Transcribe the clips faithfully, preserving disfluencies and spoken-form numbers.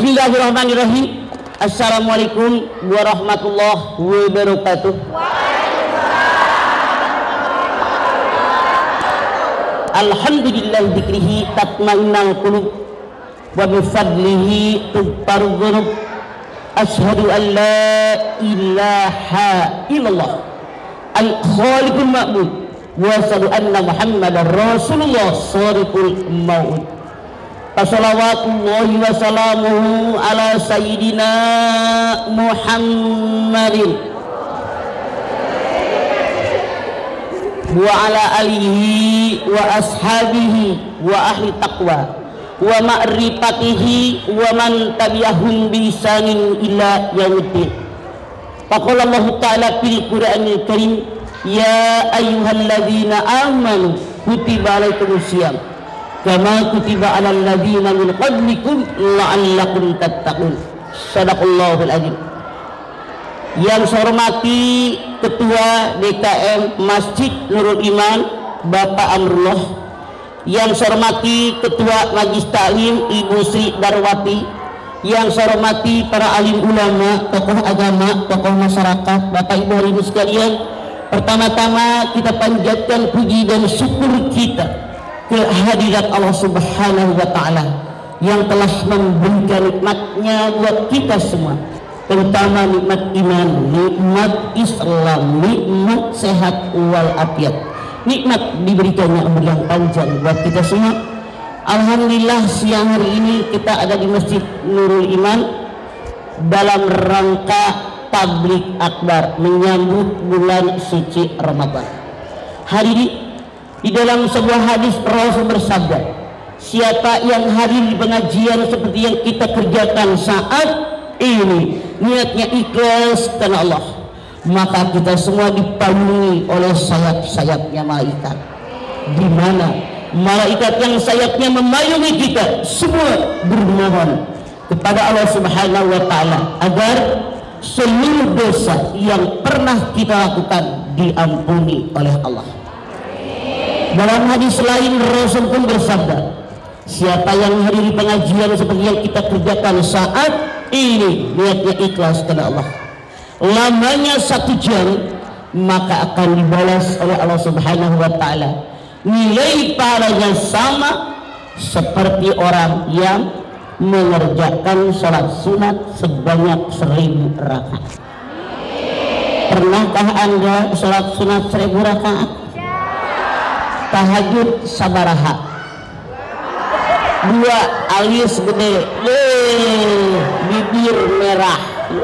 Bismillahirrahmanirrahim. Assalamualaikum warahmatullahi wabarakatuh. Alhamdulillah dzikrihi tatma'innul qulub wa bi fadlihi tughfarul dzunub. Asyhadu an la ilaha illallah al-khaliqul ma'bud wa asyhadu anna Muhammadar Rasulullah shadiqul mau'ud. Wassalawatullahi wassalamuhu ala sayyidina Muhammadin wa ala alihi wa ashabihi wa ahli taqwa wa ma'rifatihi wa man tabi'ahum bi ihsanin ila yaumiddin. Faqala Allah ta'ala fil Qur'anil Karim, ya ayyuhalladzina amanu kutiba alaikumus syiyam kama kutiba alal ladzina min qablikum la'allakum tattaqun. Shadaqallahul azim. Yang saya hormati Ketua D K M Masjid Nurul Iman Bapak Amrullah, yang saya hormati Ketua Majelis Taklim Ibu Sri Darwati, yang saya hormati para alim ulama, tokoh agama, tokoh masyarakat, Bapak Ibu hadirin sekalian. Pertama-tama kita panjatkan puji dan syukur kita kehadirat Allah Subhanahu wa Ta'ala yang telah memberikan nikmatnya buat kita semua, terutama nikmat iman, nikmat Islam, nikmat sehat wal afiat, nikmat diberikannya umur yang panjang buat kita semua. Alhamdulillah siang hari ini kita ada di Masjid Nurul Iman dalam rangka tablik akbar menyambut bulan suci Ramadan. Hari ini di dalam sebuah hadis Rasul bersabda, siapa yang hadir di pengajian seperti yang kita kerjakan saat ini, niatnya ikhlas karena Allah, maka kita semua dipayungi oleh sayap-sayapnya malaikat, di mana malaikat yang sayapnya memayungi kita semua bermohon kepada Allah Subhanahu wa Ta'ala agar seluruh dosa yang pernah kita lakukan diampuni oleh Allah. Dalam hadis lain Rasul pun bersabda, siapa yang hadiri pengajian seperti yang kita kerjakan saat ini, niatnya ikhlas karena Allah, lamanya satu jam, maka akan dibalas oleh Allah Subhanahu wa Ta'ala. Nilai pahalanya sama seperti orang yang mengerjakan sholat sunat sebanyak seribu rakaat. Pernahkah Anda sholat sunat seribu rakaat? Tahajud sabaraha? Dua, alis gede, Wee, bibir merah,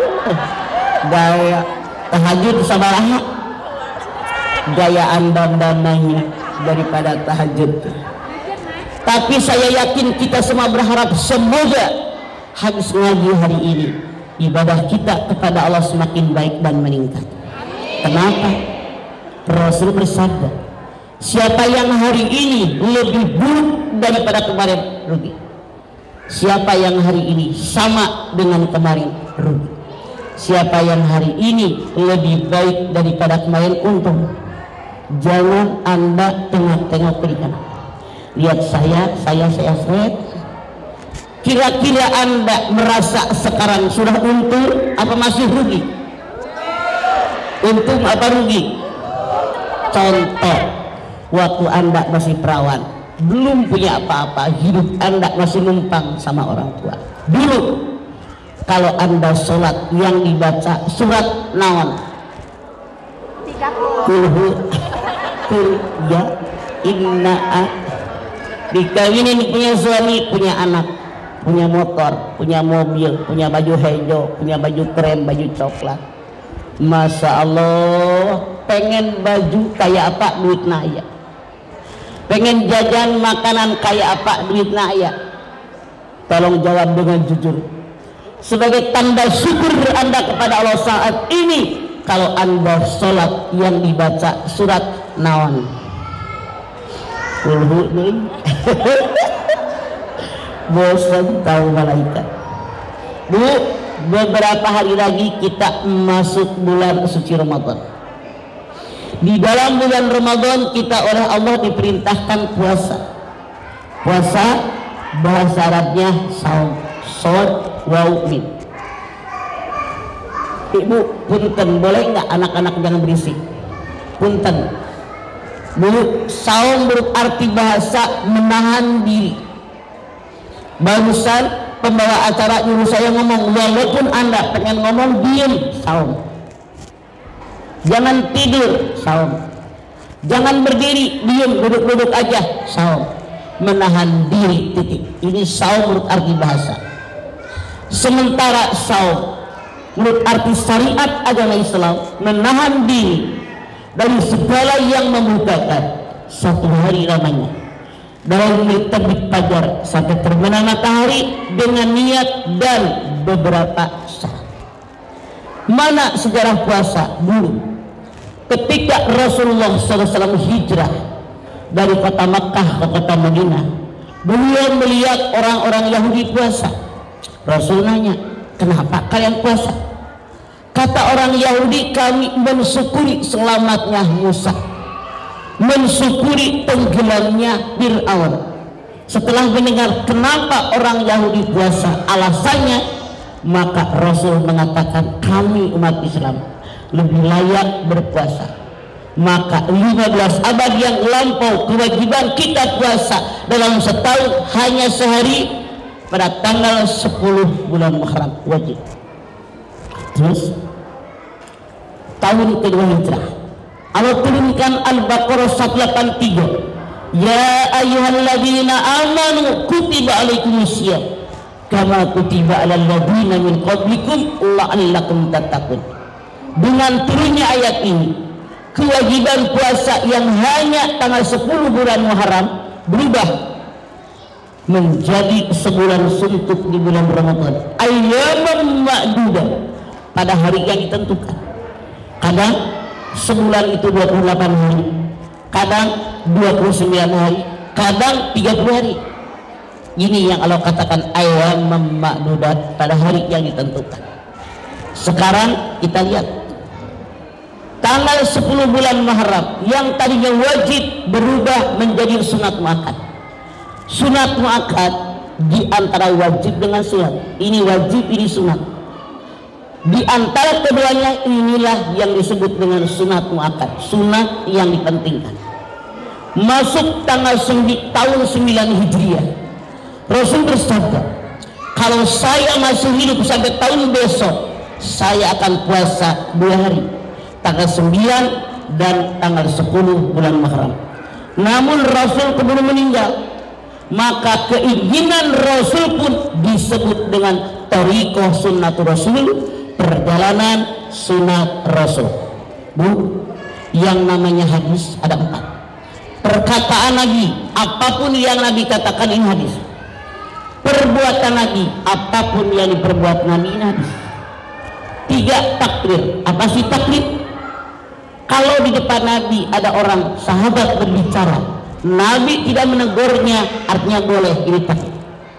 gaya tahajud sabaraha? Gayaan dandananya daripada tahajud. Tapi saya yakin kita semua berharap semoga habis ngaji hari ini ibadah kita kepada Allah semakin baik dan meningkat. Kenapa? Rasul bersabda, siapa yang hari ini lebih buruk daripada kemarin rugi. Siapa yang hari ini sama dengan kemarin rugi. Siapa yang hari ini lebih baik daripada kemarin untung. Jangan Anda tengok-tengok ke kanan. Lihat saya, saya saya saya. Kira-kira Anda merasa sekarang sudah untung apa masih rugi? Untung apa rugi? Contoh, waktu Anda masih perawan, belum punya apa-apa, hidup Anda masih numpang sama orang tua. Dulu kalau Anda sholat yang dibaca surat naon? Kulhu kul ya inna'a. Dikawinin, punya suami, punya anak, punya motor, punya mobil, punya baju hijau, punya baju krem, baju coklat. Masya Allah, pengen baju kayak apa duit naya, pengen jajan makanan kayak apa duit naya. Tolong jawab dengan jujur, sebagai tanda syukur Anda kepada Allah saat ini, kalau Anda sholat yang dibaca surat naon? Kulhu nih. Bosan tahu malaikat. Bu, beberapa hari lagi kita masuk bulan suci Ramadan. Di dalam bulan Ramadan kita oleh Allah diperintahkan puasa. Puasa bahasa Arabnya saum. Sod wa u'min. Ibu, punten, boleh nggak anak-anak jangan berisik? Punten. Bu, saum berarti bahasa menahan diri. Barusan pembawa acara nyuruh saya ngomong, walaupun anda pengen ngomong diam, saum. Jangan tidur, saum. Jangan berdiri, diam, duduk-duduk aja, saum. Menahan diri, titik. Ini saum menurut arti bahasa. Sementara saum menurut arti syariat agama Islam, menahan diri dari segala yang membukakan satu hari lamanya dari mulai terbit fajar sampai terbenam matahari dengan niat dan beberapa syarat. Mana sejarah puasa dulu ketika Rasulullah shallallahu alaihi wasallam hijrah dari kota Makkah ke kota Madinah, beliau melihat orang-orang Yahudi puasa. Rasul nanya, kenapa kalian puasa? Kata orang Yahudi, kami mensyukuri selamatnya Musa, mensyukuri tenggelamnya Fir'aun. Setelah mendengar kenapa orang Yahudi puasa, alasannya, maka Rasul mengatakan kami umat Islam lebih layak berpuasa. Maka lima belas abad yang lampau kewajiban kita puasa dalam setahun hanya sehari pada tanggal sepuluh bulan Muharram wajib. Terus tahun kedua hijrah Allah turunkan Al-Baqarah seratus delapan puluh tiga, ya ayyuhalladzina amanu kutiba alaikumusiyam kama kutiba alal ladzina min qablikum la'allakum tattaqun. Dengan turunnya ayat ini, kewajiban puasa yang hanya tanggal sepuluh bulan Muharram berubah menjadi sebulan suntuk di bulan Ramadan, ayyaman ma'dudah, pada hari yang ditentukan. Kadang sebulan itu dua puluh delapan hari, kadang dua puluh sembilan hari, kadang tiga puluh hari. Ini yang Allah katakan ayyaman ma'dudah, pada hari yang ditentukan. Sekarang kita lihat tanggal sepuluh bulan Muharram yang tadinya wajib berubah menjadi sunat muakkad. Sunat muakkad di antara wajib dengan sunat. Ini wajib, ini sunat. Di antara keduanya inilah yang disebut dengan sunat muakkad, sunat yang dipentingkan. Masuk tanggal sembilan, tahun sembilan Hijriah, Rasul bersabda, kalau saya masih hidup sampai tahun besok, saya akan puasa dua hari, tanggal sembilan dan tanggal sepuluh bulan Muharram. Namun Rasul keburu meninggal, maka keinginan Rasul pun disebut dengan thariqah sunnatur Rasul, perjalanan sunat Rasul. Bu, yang namanya hadis ada empat. Perkataan Nabi, apapun yang Nabi katakan ini hadis. Perbuatan Nabi, apapun yang diperbuat Nabi ini hadis. Tiga, takrir. Apa sih takrir? Kalau di depan Nabi ada orang sahabat berbicara, Nabi tidak menegurnya, artinya boleh, ini takdir.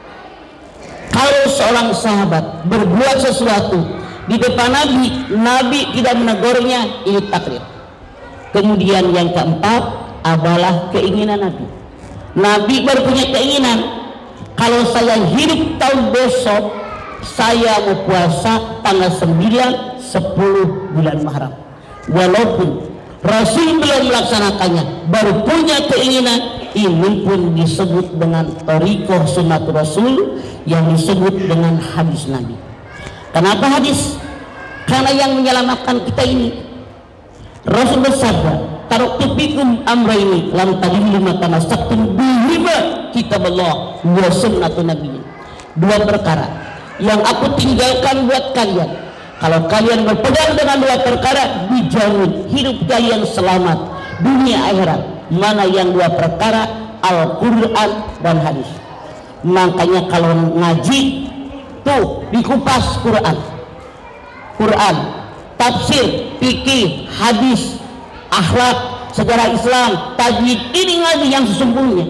Kalau seorang sahabat berbuat sesuatu di depan Nabi, Nabi tidak menegurnya, ini takdir. Kemudian yang keempat adalah keinginan Nabi. Nabi baru punya keinginan, kalau saya hidup tahun besok, saya mau puasa tanggal sembilan, sepuluh bulan Muharram. Walaupun Rasul belum melaksanakannya, baru punya keinginan, ini pun disebut dengan thariqah sunnatur Rasul, yang disebut dengan hadis Nabi. Kenapa hadis? Karena yang menyelamatkan kita ini, Rasul bersabda, taraktu fikum amrayni lam tadillu ma tamassaktum bihima kitaballah wa sunnatun nabiyyin. Dua perkara yang aku tinggalkan buat kalian, kalau kalian berpegang dengan dua perkara, dijamin hidup kalian selamat dunia akhirat. Mana yang dua perkara? Al-Quran dan hadis. Makanya kalau ngaji tuh dikupas Quran, Quran, tafsir, fikih, hadis, akhlak, sejarah Islam, tajwid. Ini ngaji yang sesungguhnya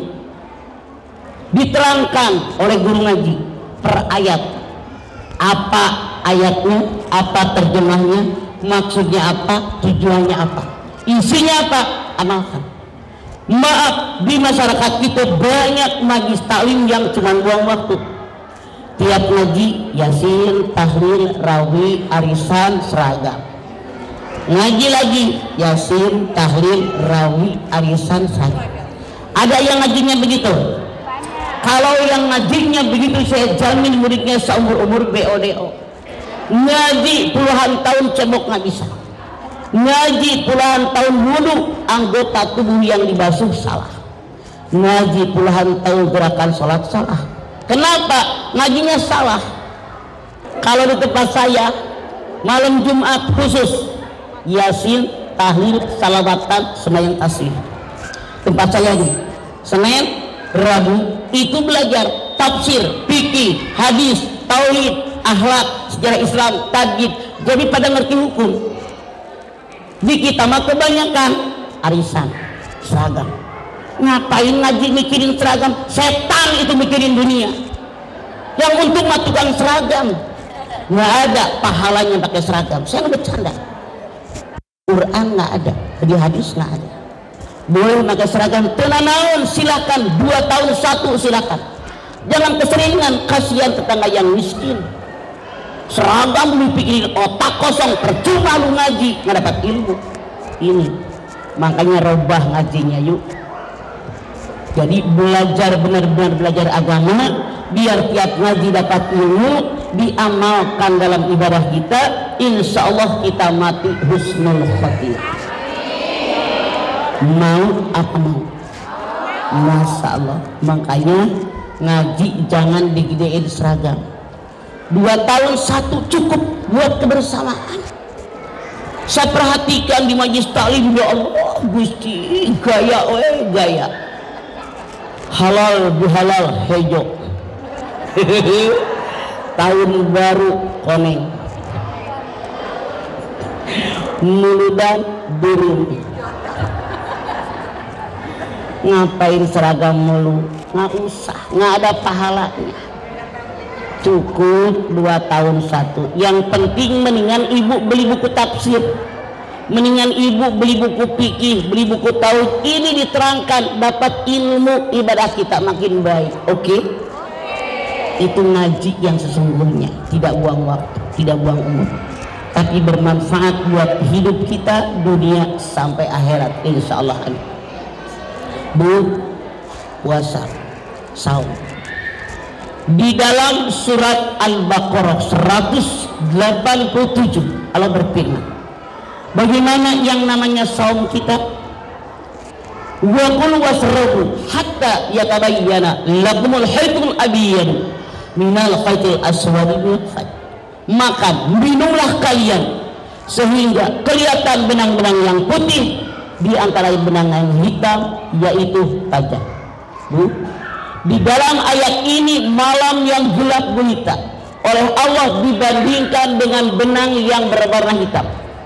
diterangkan oleh guru ngaji per ayat. Apa ayatnya, apa terjemahnya, maksudnya apa, tujuannya apa, isinya apa, amalkan. Maaf, di masyarakat kita banyak majlis taklim yang cuma buang waktu. tiap ngaji yasin, tahlil, rawi, arisan, seragam. Ngaji lagi yasin, tahlil, rawi, arisan, seragam. Ada yang ngajinya begitu? Kalau yang ngajinya begitu saya jamin muridnya seumur umur B O D O. Ngaji puluhan tahun cebok nggak bisa. Ngaji puluhan tahun wudhu anggota tubuh yang dibasuh salah. Ngaji puluhan tahun gerakan sholat salah. Kenapa? Ngajinya salah. Kalau di tempat saya malam Jumat khusus yasin, tahlil, salawatan, sembahyang tasbih. Tempat saya ini Senin, Rabu itu belajar tafsir, fikih, hadis, tauhid, akhlak, sejarah Islam, tajwid. Jadi pada ngerti hukum. Di kita mah kebanyakan arisan, seragam. Ngapain ngaji mikirin seragam? Setan itu mikirin dunia. Yang untuk mah tukang seragam. Nggak ada pahalanya pakai seragam. Saya nggak bercanda. Quran nggak ada, di hadis nggak ada. Boleh pakai seragam, tenanaun silakan, dua tahun satu silakan. Jangan keseringan, kasihan tetangga yang miskin. Seragam lu pikirin otak kosong, percuma lu ngaji nggak dapat ilmu. Ini makanya robah ngajinya yuk. Jadi belajar benar-benar belajar agama, biar tiap ngaji dapat ilmu, diamalkan dalam ibadah kita, insya Allah kita mati husnul khotimah. Mau apa mau? Masya Allah. Makanya ngaji jangan digedein seragam. Dua tahun satu cukup buat kebersamaan. Saya perhatikan di majlis taklim, ya Allah, Gusti gaya, eh gaya. Halal bihalal hejo. Tahun baru koneng. Muludan burung. Ngapain seragam mulu? Nggak usah, nggak ada pahalanya. Cukup dua tahun satu. Yang penting mendingan ibu beli buku tafsir, mendingan ibu beli buku fikih, beli buku tauhid. Ini diterangkan, dapat ilmu, ibadah kita makin baik. Oke? Okay? Itu ngaji yang sesungguhnya, tidak buang waktu, tidak buang umur, tapi bermanfaat buat hidup kita dunia sampai akhirat insya Allah. Bu, puasa, saum. Di dalam surat Al-Baqarah seratus delapan puluh tujuh Allah berfirman, bagaimana yang namanya saum kita? Wa qul wasrabu hatta yatabayyana lakumul khaytul abyad minal khaytil aswad minal fajr. Makan, minumlah kalian sehingga kelihatan benang-benang yang putih di antara benang yang hitam, yaitu fajar. Bu, di dalam ayat ini malam yang gelap gulita oleh Allah dibandingkan dengan benang yang berwarna hitam.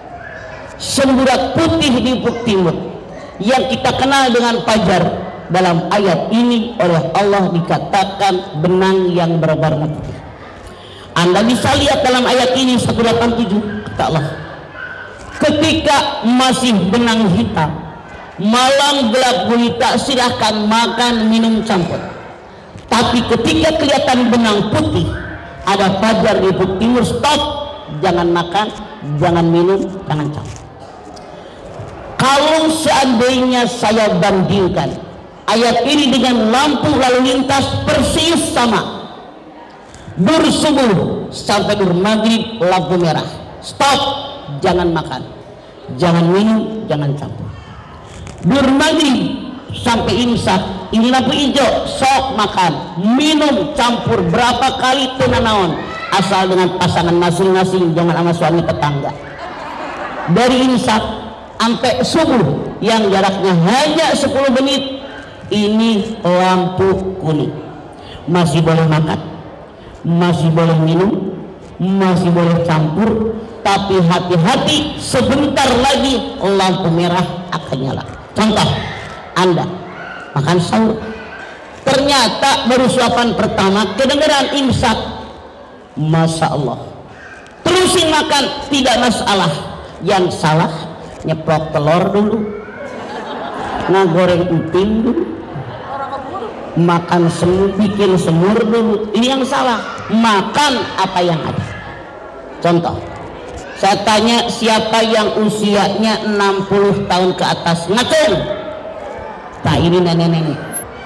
Semburat putih di ufuk timur yang kita kenal dengan fajar, dalam ayat ini oleh Allah dikatakan benang yang berwarna putih. Anda bisa lihat dalam ayat ini seratus delapan puluh tujuh, kata Allah, ketika masih benang hitam, malam gelap gulita, silahkan makan minum campur. Tapi ketika kelihatan benang putih, ada fajar di ufuk timur, stop, jangan makan, jangan minum, jangan campur. Kalau seandainya saya bandingkan ayat ini dengan lampu lalu lintas, persis sama. Dur subuh sampai dur maghrib lampu merah, stop, jangan makan, jangan minum, jangan campur. Dur maghrib sampai imsak, ini lampu hijau, sok makan, minum, campur berapa kali tenanawan, asal dengan pasangan masing-masing, jangan sama suami tetangga. Dari imsak sampai subuh yang jaraknya hanya sepuluh menit, ini lampu kuning, masih boleh makan, masih boleh minum, masih boleh campur, tapi hati-hati, sebentar lagi lampu merah akan nyala. Contoh, Anda makan sahur, ternyata baru suapan pertama kedengaran imsak, Masya Allah, terusin makan, tidak masalah. Yang salah nyeplok telur dulu, ngagoreng emping dulu, makan semur, bikin semur dulu, ini yang salah. makan apa yang ada. Contoh, saya tanya siapa yang usianya enam puluh tahun ke atas, ngacung. Nah ini nenek-nenek.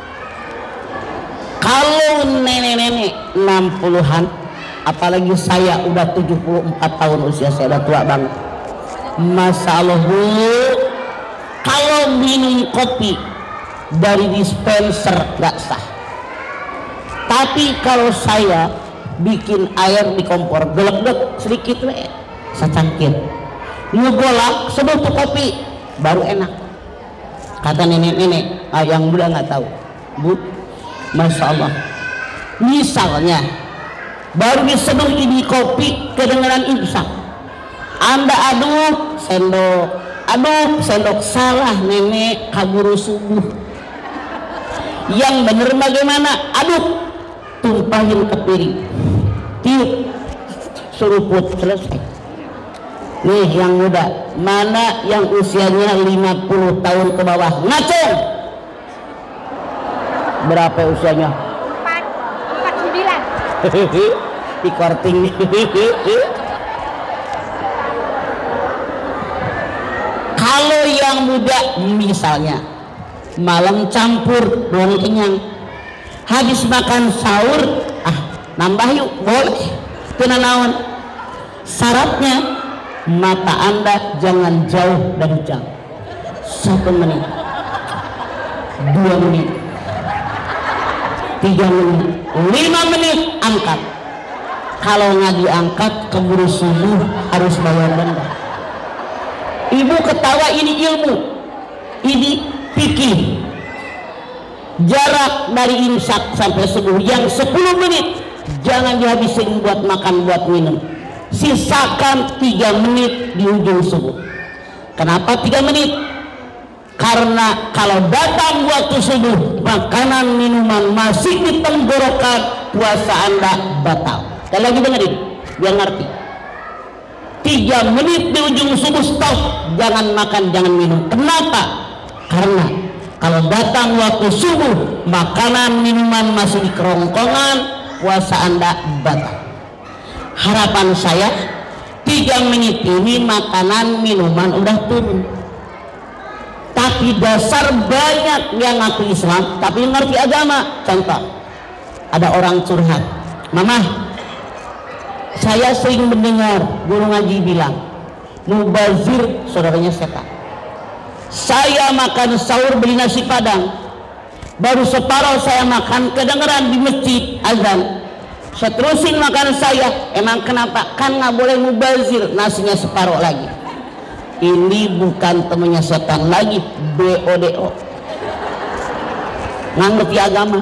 Kalau nenek-nenek enam puluhan, apalagi saya udah tujuh puluh empat tahun usia, saya udah tua banget. Masya Allah Bu, kalau minum kopi dari dispenser gak sah. Tapi kalau saya bikin air di kompor, gelek-gelek sedikit we, secangkir, ngegolak sebotol kopi, baru enak. Kata nenek-nenek, ah, yang muda nggak tahu, Bu. Masya Allah. Misalnya baru diseduh ini kopi, kedengaran imsak, Anda aduk sendok, aduk sendok, salah nenek, kaburu subuh. Yang bener bagaimana? Aduk, tumpahin ke piring, tiup, seruput, selesai. Nih yang muda, mana yang usianya lima puluh tahun ke bawah, ngacung. Berapa usianya? empat, empat sembilan. Di korting. Kalau yang muda misalnya malam campur belum kenyang, habis makan sahur, ah nambah yuk, boleh, kena naon. Syaratnya mata Anda jangan jauh dari jam. Satu menit, dua menit, tiga menit, lima menit, angkat. Kalau nggak diangkat, keburu subuh harus bayar denda. Ibu ketawa, ini ilmu, ini fikih. Jarak dari imsak sampai subuh yang sepuluh menit jangan dihabisin buat makan, buat minum. Sisakan tiga menit di ujung subuh. Kenapa tiga menit? Karena kalau datang waktu subuh, makanan minuman masih di tenggorokan, puasa Anda batal. Sekali lagi dengerin biar ngerti. Tiga menit di ujung subuh stop, jangan makan, jangan minum. Kenapa? Karena kalau datang waktu subuh, makanan minuman masih di kerongkongan, puasa Anda batal. Harapan saya tiga menit ini makanan minuman udah turun. Tapi dasar banyak yang ngaku Islam tapi ngerti agama. Contoh, ada orang curhat, Mama, saya sering mendengar guru ngaji bilang mubazir saudaranya setan. Saya makan sahur beli nasi padang, baru separuh saya makan, kedengeran di masjid azan, saya terusin makan saya. Emang kenapa? Kan nggak boleh mubazir, nasinya separuh lagi. Ini bukan temannya setan lagi, B O D O, nganggep agama.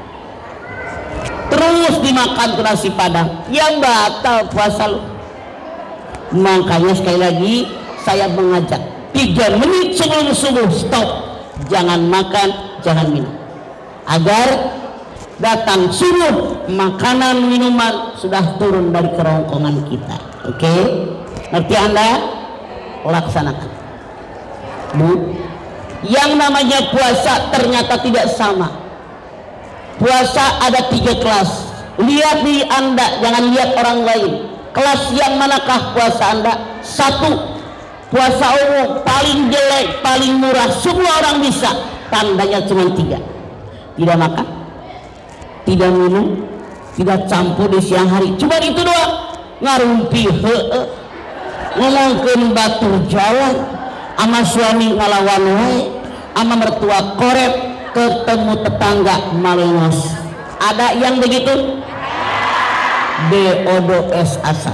Terus dimakan tuh nasi padang, yang batal puasa lu. Makanya sekali lagi saya mengajak, tiga menit sebelum subuh stop, jangan makan, jangan minum, agar datang subuh makanan minuman sudah turun dari kerongkongan kita. Oke, okay? Ngerti Anda? Laksanakan, Bu. Yang namanya puasa ternyata tidak sama. Puasa ada tiga kelas. Lihat diri Anda, jangan lihat orang lain. Kelas yang manakah puasa Anda? Satu, puasa umum, paling jelek, paling murah, semua orang bisa. Tandanya cuma tiga: tidak makan, tidak minum, tidak campur di siang hari. Cuma itu doang. Ngarumpi heeh, ngomongkeun batu jalan, ama suami ngalawan wae, ama mertua korep, ketemu tetangga malengos. Ada yang begitu? D O D S asa.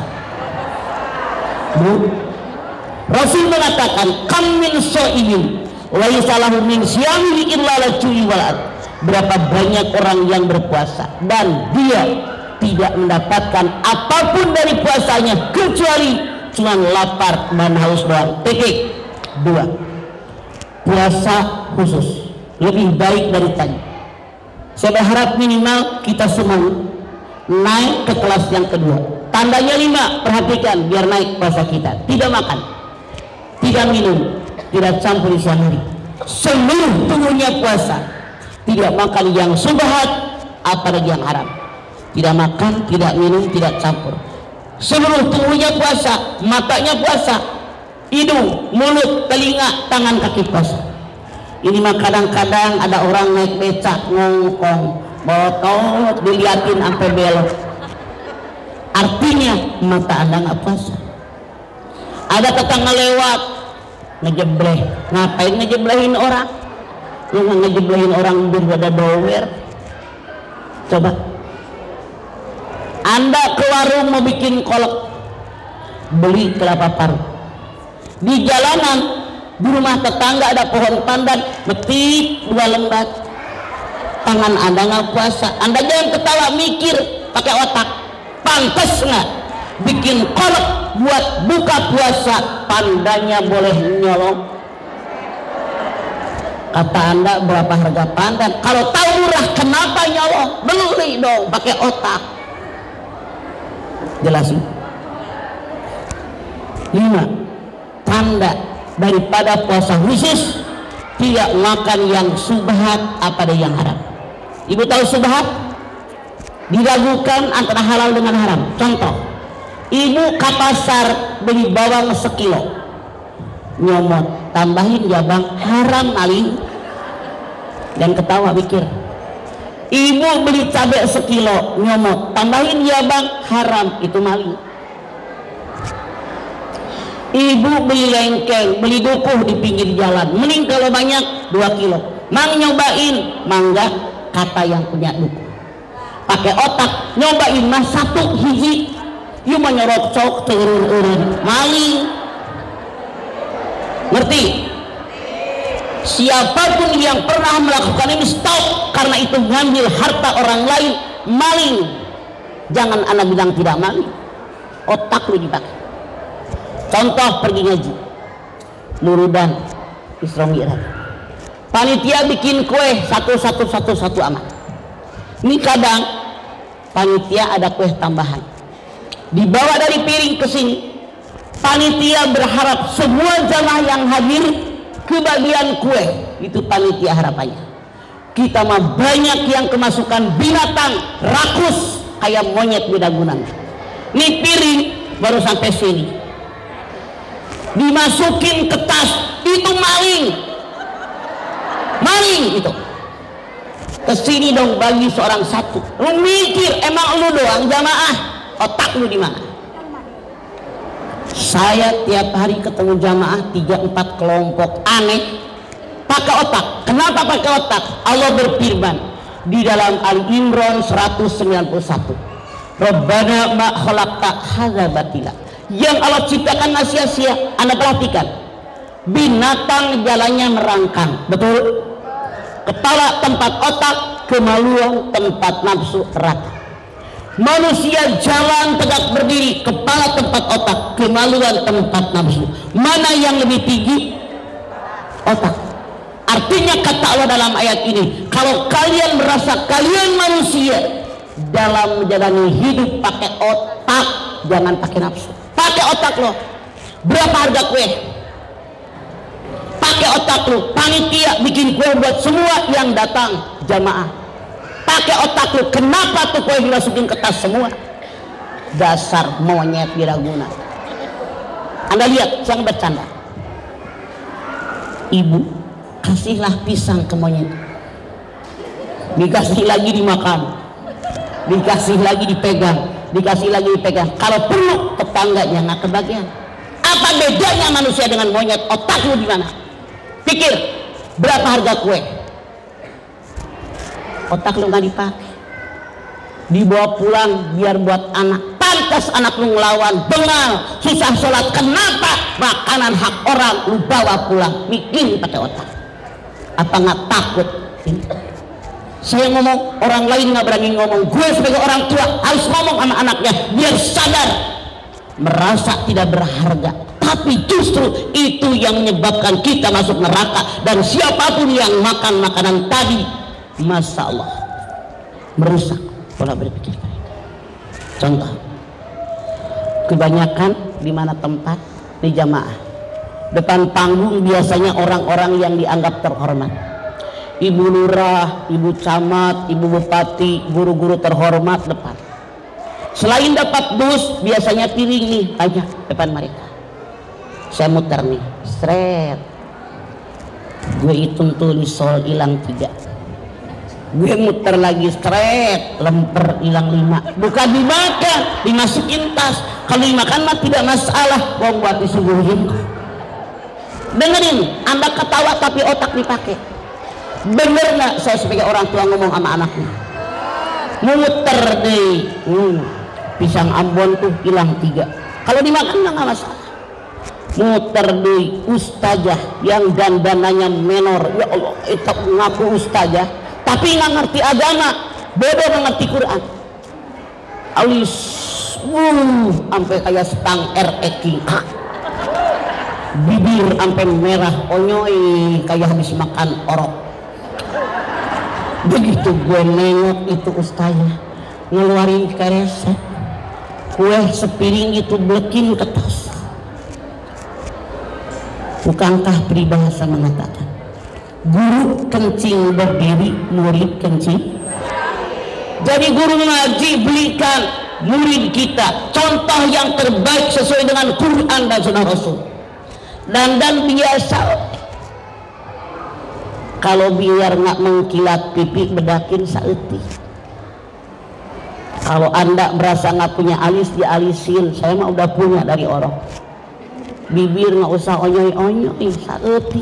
Bu, Rasul mengatakan kam min shaimin wa yasalahu min siyamihi illa lajui walad. Berapa banyak orang yang berpuasa dan dia tidak mendapatkan apapun dari puasanya kecuali cuma lapar dan haus doang. Titik. Dua, puasa khusus lebih baik dari tadi. Saya berharap minimal kita semua naik ke kelas yang kedua. Tandanya lima, perhatikan biar naik puasa kita. Tidak makan, tidak minum, tidak campur siang hari, seluruh tubuhnya puasa. Tidak makan yang subhat, apalagi yang haram. tidak makan, tidak minum, tidak campur. Seluruh tubuhnya puasa, matanya puasa, hidung, mulut, telinga, tangan, kaki puasa. Ini mah kadang-kadang ada orang naik becak ngongkong, botot diliatin sampai belok. Artinya mata Anda nggak puasa. Ada tetangga lewat ngejebleh, ngapain ngejeblehin orang? Yang ngejeblehin orang berada dower. Coba Anda ke warung mau bikin kolak, beli kelapa parut, di jalanan di rumah tetangga ada pohon pandan, metik dua lembar, tangan Anda nggak puasa. Anda jangan ketawa, mikir pakai otak. Pantas nggak bikin kolak buat buka puasa, pandannya boleh nyolong? Kata Anda berapa harga pandan? Kalau tahu murah kenapa nyolong? Beli dong pakai otak. Jelasin. Lima, tanda daripada puasa khusus tidak makan yang subhat apa ada yang haram. Ibu tahu subhat? Diragukan antara halal dengan haram. Contoh, ibu ke pasar beli bawang sekilo, nyomot, tambahin ya bang, haram maling. Dan ketawa pikir. Ibu beli cabai sekilo, nyomot, tambahin ya bang, haram, itu maling. Ibu beli lengkeng, beli dukuh di pinggir jalan, mending kalau banyak dua kilo. Mang nyobain, mangga, kata yang punya dukuh. Pakai otak, nyobain mas satu hiji, yuk menyorok cok turun-urun, maling. Ngerti? Siapapun yang pernah melakukan ini stop, karena itu ngambil harta orang lain, maling. Jangan anak bilang tidak maling, otak lu dipakai. Contoh pergi ngaji, Nurudan Isra Mi'raj, panitia bikin kue satu satu satu satu amat. Ini kadang panitia ada kue tambahan, dibawa dari piring ke sini. Panitia berharap semua jamaah yang hadir kebagian kue, itu panitia harapannya. Kita mah banyak yang kemasukan binatang rakus kayak monyet bidagunan. Ini piring baru sampai sini, dimasukin ke tas, itu maling. Maling itu. Kesini dong bagi seorang satu. Lu mikir emang lu doang jamaah, otak lu di mana? Saya tiap hari ketemu jamaah tiga empat kelompok aneh pakai otak. Kenapa pakai otak? Allah berfirman di dalam Ali Imran seratus sembilan puluh satu, Rabbana ma khalaqta hadza batila. Yang Allah ciptakan sia-sia. Anda perhatikan, binatang jalannya merangkang, betul? Kepala tempat otak, kemaluan tempat nafsu rata. Manusia jalan tegak berdiri, kepala tempat otak, kemaluan tempat nafsu. Mana yang lebih tinggi? Otak. Artinya kata Allah dalam ayat ini, kalau kalian merasa kalian manusia dalam menjalani hidup pakai otak, jangan pakai nafsu. Pakai otak lo. Berapa harga kue? Pakai otak lu, panitia bikin kue buat semua yang datang jamaah. Pakai otak lu, kenapa tuh kue dimasukin ke tas semua? Dasar monyet biraguna. Anda lihat, jangan bercanda. Ibu, kasihlah pisang ke monyet, dikasih lagi dimakan, dikasih lagi dipegang, dikasih lagi dipegang. Kalau perlu tetangganya nggak kebagian. Apa bedanya manusia dengan monyet? Otak lu di mana? Pikir, berapa harga kue? Otak lu nggak dipakai, dibawa pulang biar buat anak. Pantas anak lu ngelawan, bengal, susah sholat. Kenapa? Makanan hak orang lu bawa pulang. Mikir pakai otak. Apa nggak takut? Ini saya ngomong, orang lain nggak berani ngomong. Gue sebagai orang tua harus ngomong sama anaknya biar sadar, merasa tidak berharga. Tapi justru itu yang menyebabkan kita masuk neraka. Dan siapapun yang makan makanan tadi, masya Allah, merusak pola berpikir mereka. Contoh, kebanyakan di mana tempat? Di jamaah. Depan panggung biasanya orang-orang yang dianggap terhormat. ibu lurah, ibu camat, ibu bupati, guru-guru terhormat depan. Selain dapat dus, biasanya piring nih banyak depan mereka. Saya muter nih, seret. Gue hitung tuh di sol hilang tiga. Gue muter lagi, seret, lemper hilang lima. Bukan dimakan, dimasukin tas. Kalau dimakan mah tidak masalah. Wong buat disuguhin. Dengerin, Anda ketawa tapi otak dipakai. Bener nggak saya sebagai orang tua ngomong sama anaknya? Muter deh, hmm, pisang Ambon tuh hilang tiga. Kalau dimakan nggak masalah. Muter deh, ustazah yang dandananya menor, ya Allah, itu ngaku ustazah, tapi nggak ngerti agama, bodoh nggak ngerti Quran. Alis, uh, sampai kayak stang R Eki. Bibir sampai merah, onyoy kayak habis makan orok. Begitu gue nengok itu ustazah ngeluarin karesek, kue sepiring itu blekin ke tas. Bukankah peribahasa mengatakan guru kencing berdiri, murid kencing? Jadi guru ngaji belikan murid kita contoh yang terbaik sesuai dengan Quran dan Sunnah Rasul. Dan dan biasa kalau biar nggak mengkilat pipi bedakin saeuti. Kalau Anda merasa nggak punya alis dialisin, saya mah udah punya dari orang. Bibir nggak usah onyoy-onyoy saeuti.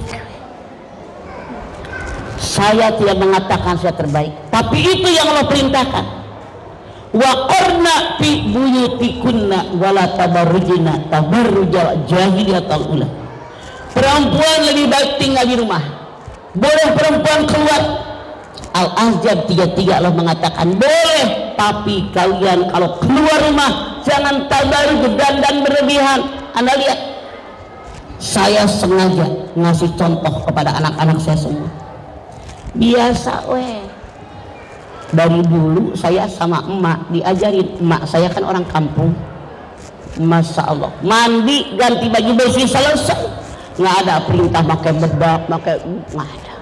Saya tidak mengatakan saya terbaik, tapi itu yang Allah perintahkan. Wa qarna fi buyutikunna wala tabarrujna tabarrujal jahiliyatul ula. Perempuan lebih baik tinggal di rumah. Boleh perempuan keluar. Al-Ahzab tiga puluh tiga Allah mengatakan boleh, tapi kalian kalau keluar rumah jangan tabarruj dan berlebihan. Anda lihat, saya sengaja ngasih contoh kepada anak-anak saya semua. Biasa weh. Dari dulu saya sama emak diajarin, emak saya kan orang kampung. Masya Allah, mandi ganti baju bersih selesai. Nggak ada perintah pakai bedak, pakai nggak ada.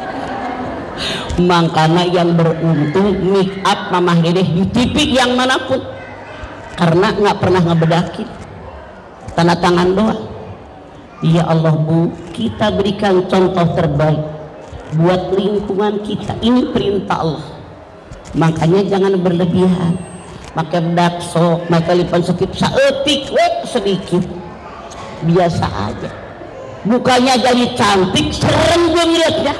Makanya yang beruntung make up mamah dedeh di T V yang manapun, karena nggak pernah ngebedakin, tanda tangan doang. Ya Allah Bu, kita berikan contoh terbaik buat lingkungan kita. Ini perintah Allah, makanya jangan berlebihan. Pakai bedak sok, pakai lipan sekip saeutik, wek sedikit, biasa aja. Bukannya jadi cantik, serem gue ngeliatnya.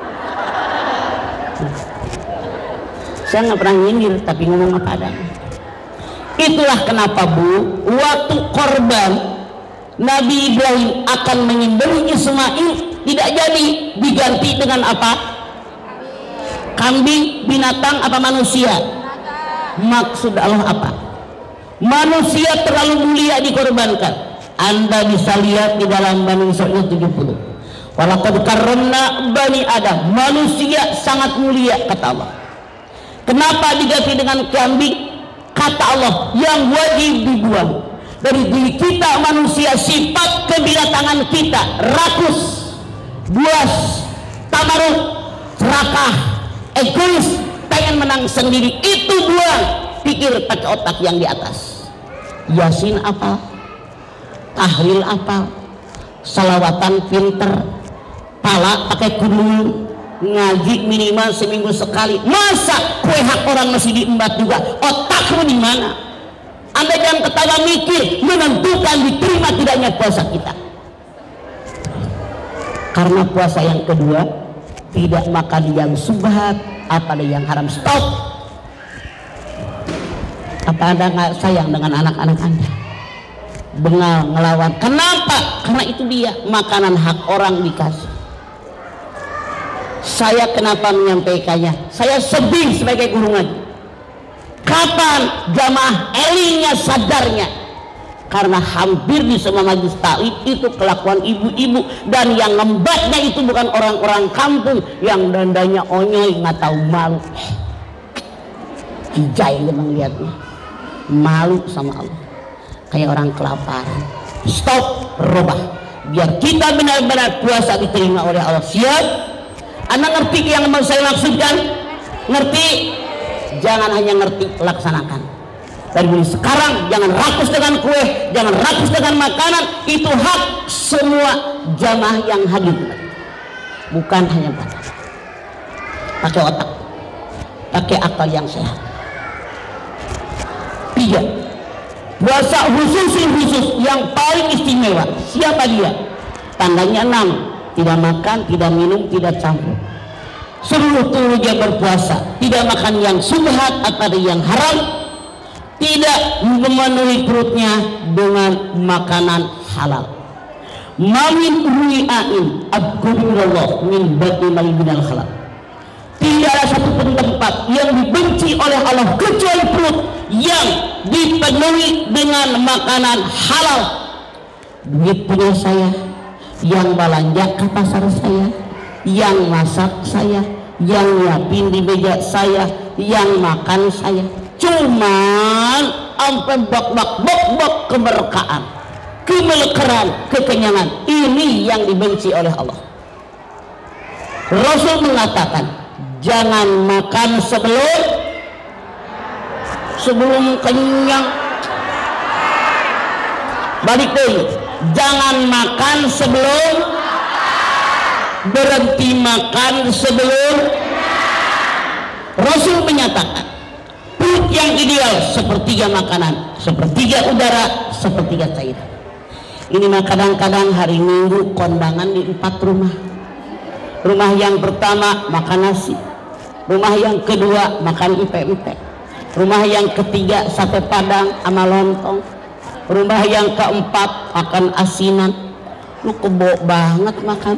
Saya nggak pernah nyindir, tapi ngomong apa adanya. Itulah kenapa Bu, waktu korban Nabi Ibrahim akan menyembelih Ismail tidak jadi, diganti dengan apa? Kambing, binatang apa manusia? Maksud Allah apa? Manusia terlalu mulia dikorbankan. Anda bisa lihat di dalam Bani Israil tujuh puluh. Walaqad karramna bani Adam, manusia sangat mulia kata Allah. Kenapa diganti dengan kambing? Kata Allah yang wajib dibuang dari diri kita manusia, sifat kebinatangan kita, rakus, buas, tamaruk, serakah, egois, pengen menang sendiri, itu buang. Pikir pakai otak yang di atas. Yasin apa? Tahlil apa, salawatan pinter, pala pakai kudung, ngaji minimal seminggu sekali. Masa kue hak orang masih diembat juga? Otakmu di mana? Anda jangan ketawa mikir menentukan diterima tidaknya puasa kita. Karena puasa yang kedua tidak makan yang subhat, apa ada yang haram. Stop. Apa Anda nggak sayang dengan anak-anak Anda? Bengal ngelawan. Kenapa? Karena itu dia makanan hak orang dikasih. Saya kenapa menyampaikannya? Saya sedih sebagai guru ngaji. Kapan jamaah elingnya sadarnya? Karena hampir di semua majelis taklim itu kelakuan ibu-ibu, dan yang ngembatnya itu bukan orang-orang kampung yang dandanya onyoy, nggak tahu malu. Kijai memang lihatnya malu sama Allah. Kayak orang kelaparan. Stop, rubah, biar kita benar-benar puasa diterima oleh Allah. Siap? Anda ngerti yang mau saya maksudkan? Ngerti? Jangan hanya ngerti, laksanakan. Dari mulai sekarang jangan rakus dengan kue, jangan rakus dengan makanan. Itu hak semua jamaah yang hadir, bukan hanya pada. Pakai otak, pakai akal yang sehat. Tiga, puasa khusus khusus yang paling istimewa. Siapa dia? Tandanya enam. Tidak makan, tidak minum, tidak campur. Seluruh tubuh dia berpuasa. Tidak makan yang subhat atau yang haram. Tidak memenuhi perutnya dengan makanan halal. Mamin rui'ain abgurullah min bati malibinal halal. Tidak ada satu pun tempat yang dibenci oleh Allah kecuali perut yang dipenuhi dengan makanan halal. Duit punya saya, yang belanja ke pasar saya, yang masak saya, yang nyiapin di meja saya, yang makan saya. Cuman sampai bak-bak bak-bak keberkahan, kemelekeran, kekenyangan. Ini yang dibenci oleh Allah. Rasul mengatakan, jangan makan sebelum sebelum kenyang. Balik deh, jangan makan sebelum, berhenti makan sebelum. Rasul menyatakan perut yang ideal sepertiga makanan, sepertiga udara, sepertiga cairan. Ini mah kadang-kadang hari Minggu kondangan di empat rumah. Rumah yang pertama makan nasi, rumah yang kedua makan empe-empe, rumah yang ketiga sate padang sama lontong, rumah yang keempat makan asinan. Lu kebo banget makan.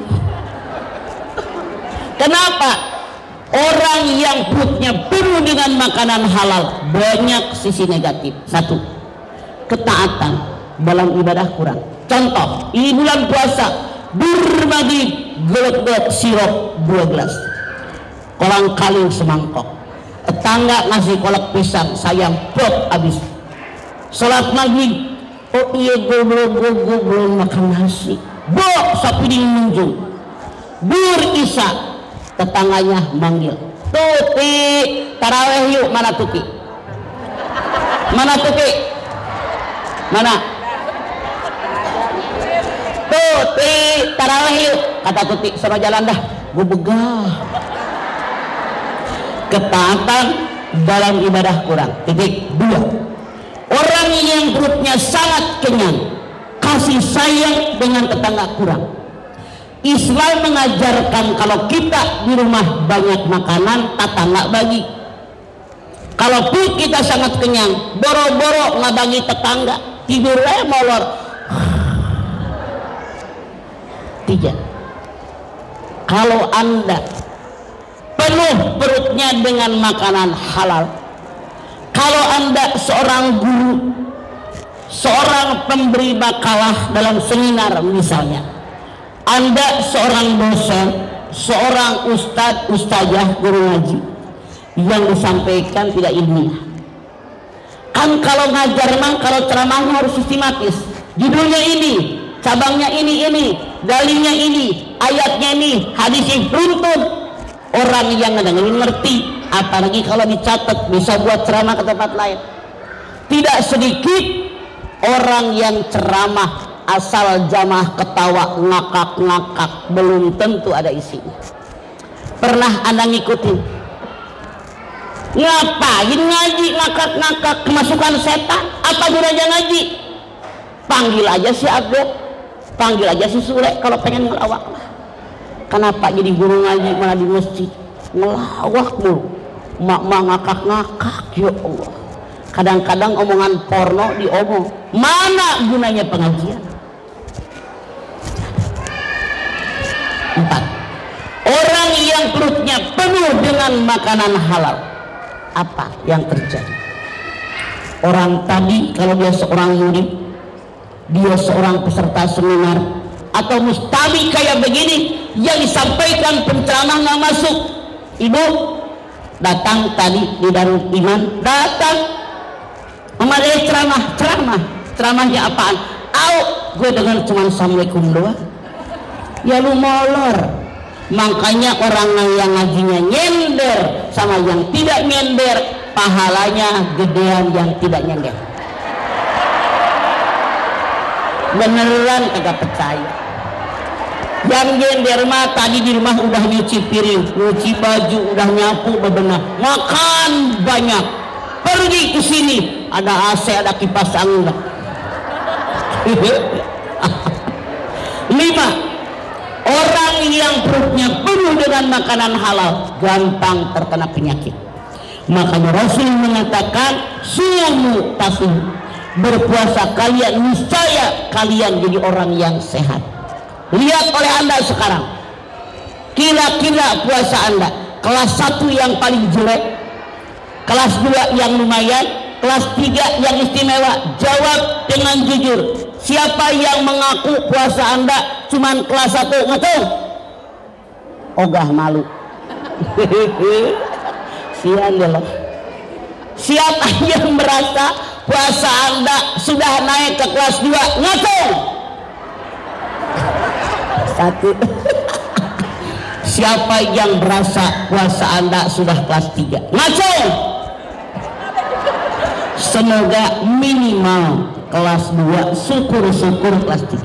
Kenapa? Orang yang perutnya penuh dengan makanan halal banyak sisi negatif. Satu, ketaatan dalam ibadah kurang. Contoh, ini bulan puasa, bermaghrib gelek-gelek sirop dua gelas, kolang kaling semangkok, tetangga ngasih kolak pisang sayang pop habis. Sholat maghrib, oh iya gue belum gue belum makan nasi, bo sapiring munjung. Dur isya, tetangganya manggil, Tuti taraweh yuk. Mana Tuti? Mana Tuti? Mana? Tuti taraweh yuk. Kata Tuti, sono jalan dah, gue begah. Ketaatan dalam ibadah kurang. Titik. Dua, orang yang perutnya sangat kenyang, kasih sayang dengan tetangga kurang. Islam mengajarkan kalau kita di rumah banyak makanan, tetangga bagi. Kalau perut kita sangat kenyang, boro-boro nggak bagi tetangga, tidurnya molor. Tiga, kalau Anda penuh perutnya dengan makanan halal, kalau Anda seorang guru, seorang pemberi makalah dalam seminar misalnya, Anda seorang dosen, seorang ustadz, ustazah, guru ngaji, yang disampaikan tidak ilmiah. Kan kalau ngajar memang kalau ceramahnya harus sistematis, judulnya ini, cabangnya ini ini, dalilnya ini, ayatnya ini, hadisnya beruntun. Orang yang ngedengerin ngerti, apalagi kalau dicatat bisa buat ceramah ke tempat lain. Tidak sedikit orang yang ceramah asal jamaah ketawa ngakak-ngakak, belum tentu ada isinya. Pernah Anda ngikutin? Ngapain ngaji ngakak-ngakak, kemasukan setan? Apa gunanya ngaji? Panggil aja si Abdul, panggil aja si Sule kalau pengen ngelawak. Kenapa jadi guru ngaji malah di masjid ngelawak mulu, mak-mak ngakak-ngakak? Ya Allah, kadang-kadang omongan porno diomong. Mana gunanya pengajian? Empat, orang yang perutnya penuh dengan makanan halal, apa yang terjadi? Orang tadi kalau dia seorang murid, dia seorang peserta seminar atau mustami kayak begini, yang disampaikan penceramah nggak masuk. Ibu datang tadi di Darul Iman, datang memadai ceramah, ceramah ceramahnya apaan? Au, gue dengar cuma assalamualaikum doang. Ya lu molor, Makanya orang yang ngajinya nyender sama yang tidak nyender, pahalanya gedean yang tidak nyender. Beneran kagak percaya. Yang nyender mah tadi di rumah udah nyuci piring, nyuci baju, udah nyapu bebenah, makan banyak, pergi ke sini ada A C, ada kipas angin. Lima, orang yang perutnya penuh dengan makanan halal gampang terkena penyakit. Makanya Rasul mengatakan sumu tasum, berpuasa kalian niscaya kalian jadi orang yang sehat. Lihat oleh anda sekarang, kira-kira puasa anda kelas satu yang paling jelek, kelas dua yang lumayan, kelas tiga yang istimewa. Jawab dengan jujur, siapa yang mengaku puasa anda cuman kelas satu? Ngaku? Ogah malu. Sian ya loh. Siapa yang merasa puasa anda sudah naik ke kelas dua? Ngaku? Satu. Siapa yang merasa puasa anda sudah kelas tiga? Ngaku? Semoga minimal kelas dua, syukur-syukur kelas tiga.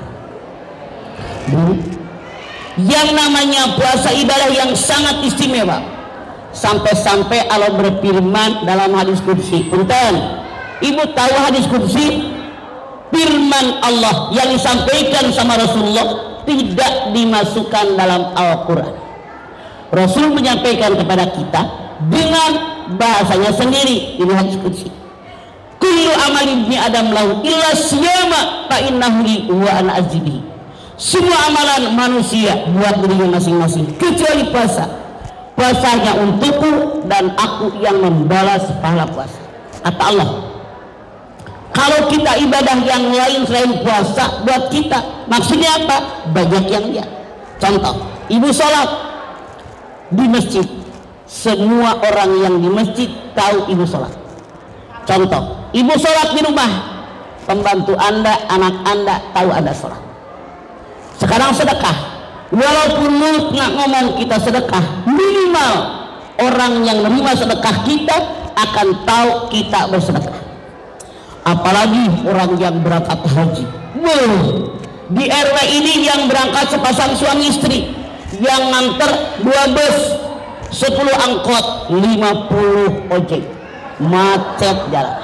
Yang namanya puasa ibadah yang sangat istimewa, sampai-sampai Allah berfirman dalam hadis qudsi. Punten, ibu tahu hadis qudsi? Firman Allah yang disampaikan sama Rasulullah tidak dimasukkan dalam Al-Quran. Rasul menyampaikan kepada kita dengan bahasanya sendiri. Ini hadis qudsi. Kullu amal ibni adam lahu illa siyama fa innahu li wa ana azibi. Semua amalan manusia buat dirinya masing-masing kecuali puasa. Puasanya untukku dan aku yang membalas pahala puasa. Kata Allah, kalau kita ibadah yang lain selain puasa buat kita, maksudnya apa? Banyak yang lihat. Contoh, ibu sholat di masjid, semua orang yang di masjid tahu ibu sholat. Contoh, ibu sholat di rumah, pembantu anda, anak anda tahu anda sholat. Sekarang sedekah, walaupun mulut nggak ngomong kita sedekah, minimal orang yang menerima sedekah kita akan tahu kita bersedekah. Apalagi orang yang berangkat haji. Wow, di R W ini yang berangkat sepasang suami istri, yang nganter dua bus, sepuluh angkot, lima puluh ojek, macet jalan.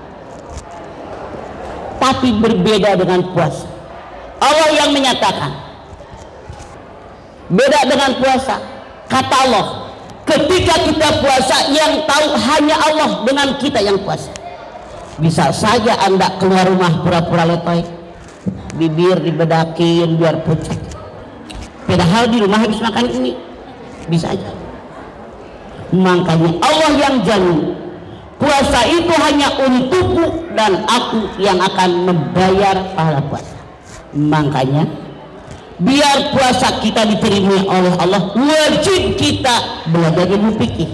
Tapi berbeda dengan puasa. Allah yang menyatakan, beda dengan puasa. Kata Allah, ketika kita puasa yang tahu hanya Allah dengan kita yang puasa. Bisa saja anda keluar rumah pura-pura letoy, bibir dibedakin biar pucat, padahal di rumah habis makan ini. Bisa aja. Makanya Allah yang jamin puasa itu hanya untukku dan aku yang akan membayar pahala puasa. Makanya biar puasa kita diterima oleh Allah, wajib kita belajar ilmu fikih.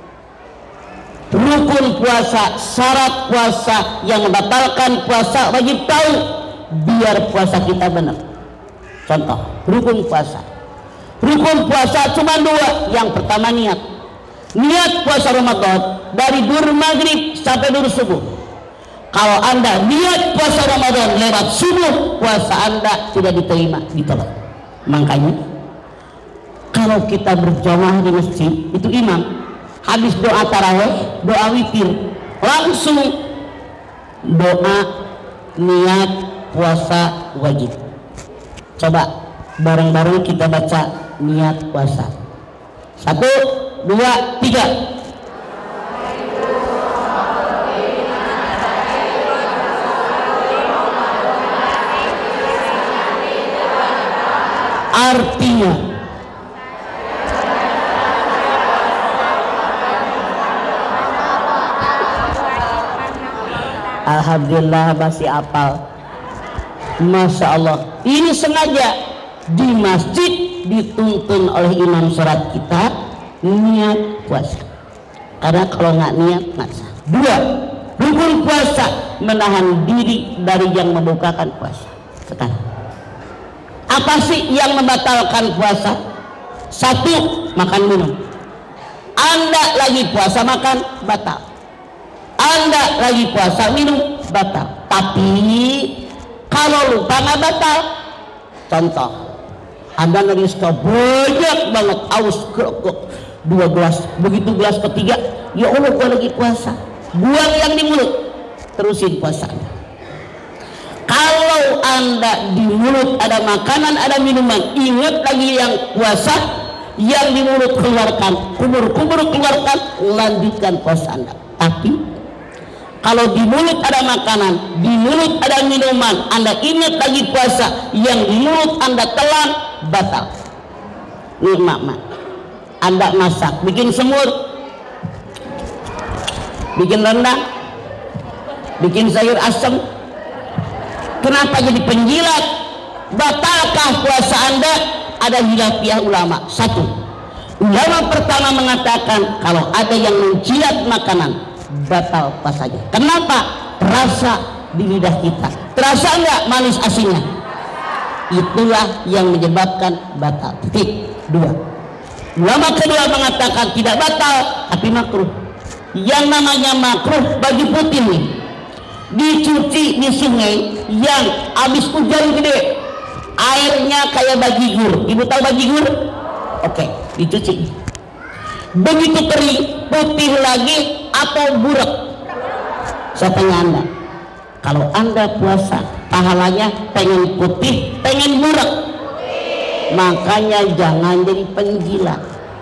Rukun puasa, syarat puasa, yang membatalkan puasa, wajib tahu biar puasa kita benar. Contoh, rukun puasa. Rukun puasa cuma dua. Yang pertama niat. Niat puasa Ramadan dari dur maghrib sampai dur subuh. Kalau anda niat puasa Ramadan lewat subuh, puasa anda tidak diterima, ditolak. Makanya kalau kita berjamaah di masjid, itu imam habis doa tarawih, doa witir, langsung doa niat puasa wajib. Coba bareng-bareng kita baca niat puasa. Satu, dua, tiga. Artinya alhamdulillah masih apal. Masya Allah, ini sengaja di masjid dituntun oleh imam sholat kita niat puasa, karena kalau nggak niat nggak sah. Dua, rukun puasa menahan diri dari yang membukakan puasa. Sekarang apa sih yang membatalkan puasa? Satu, makan minum. Anda lagi puasa makan, batal. Anda lagi puasa minum, batal. Tapi kalau lupa nggak batal. Contoh, Anda lagi suka banyak banget aus kerokok dua gelas, begitu gelas ketiga, ya Allah gua lagi puasa, buang yang di mulut, terusin puasanya. Kalau Anda di mulut ada makanan, ada minuman, ingat lagi yang puasa, yang di mulut keluarkan, kubur-kubur keluarkan, lanjutkan puasa Anda. Tapi kalau di mulut ada makanan, di mulut ada minuman, Anda ingat lagi puasa, yang di mulut Anda telan, batal. Nih mak-mak, Anda masak, bikin semur, bikin rendang, bikin sayur asem, kenapa jadi penjilat? Batalkah puasa Anda? Ada khilafiyah ulama. Satu, ulama pertama mengatakan kalau ada yang menjilat makanan, batal puasanya. Kenapa? Terasa di lidah kita. Terasa enggak manis asinnya? Itulah yang menyebabkan batal. Titik. Dua, ulama kedua mengatakan tidak batal, tapi makruh. Yang namanya makruh, baju putih nih, dicuci di sungai yang habis hujan gede, airnya kayak bajigur. Ibu tahu bajigur? Oke, dicuci. Begitu kering, putih lagi atau burak? Saya tanya Anda, kalau Anda puasa, pahalanya pengen putih, pengen burak, makanya jangan jadi penjilat.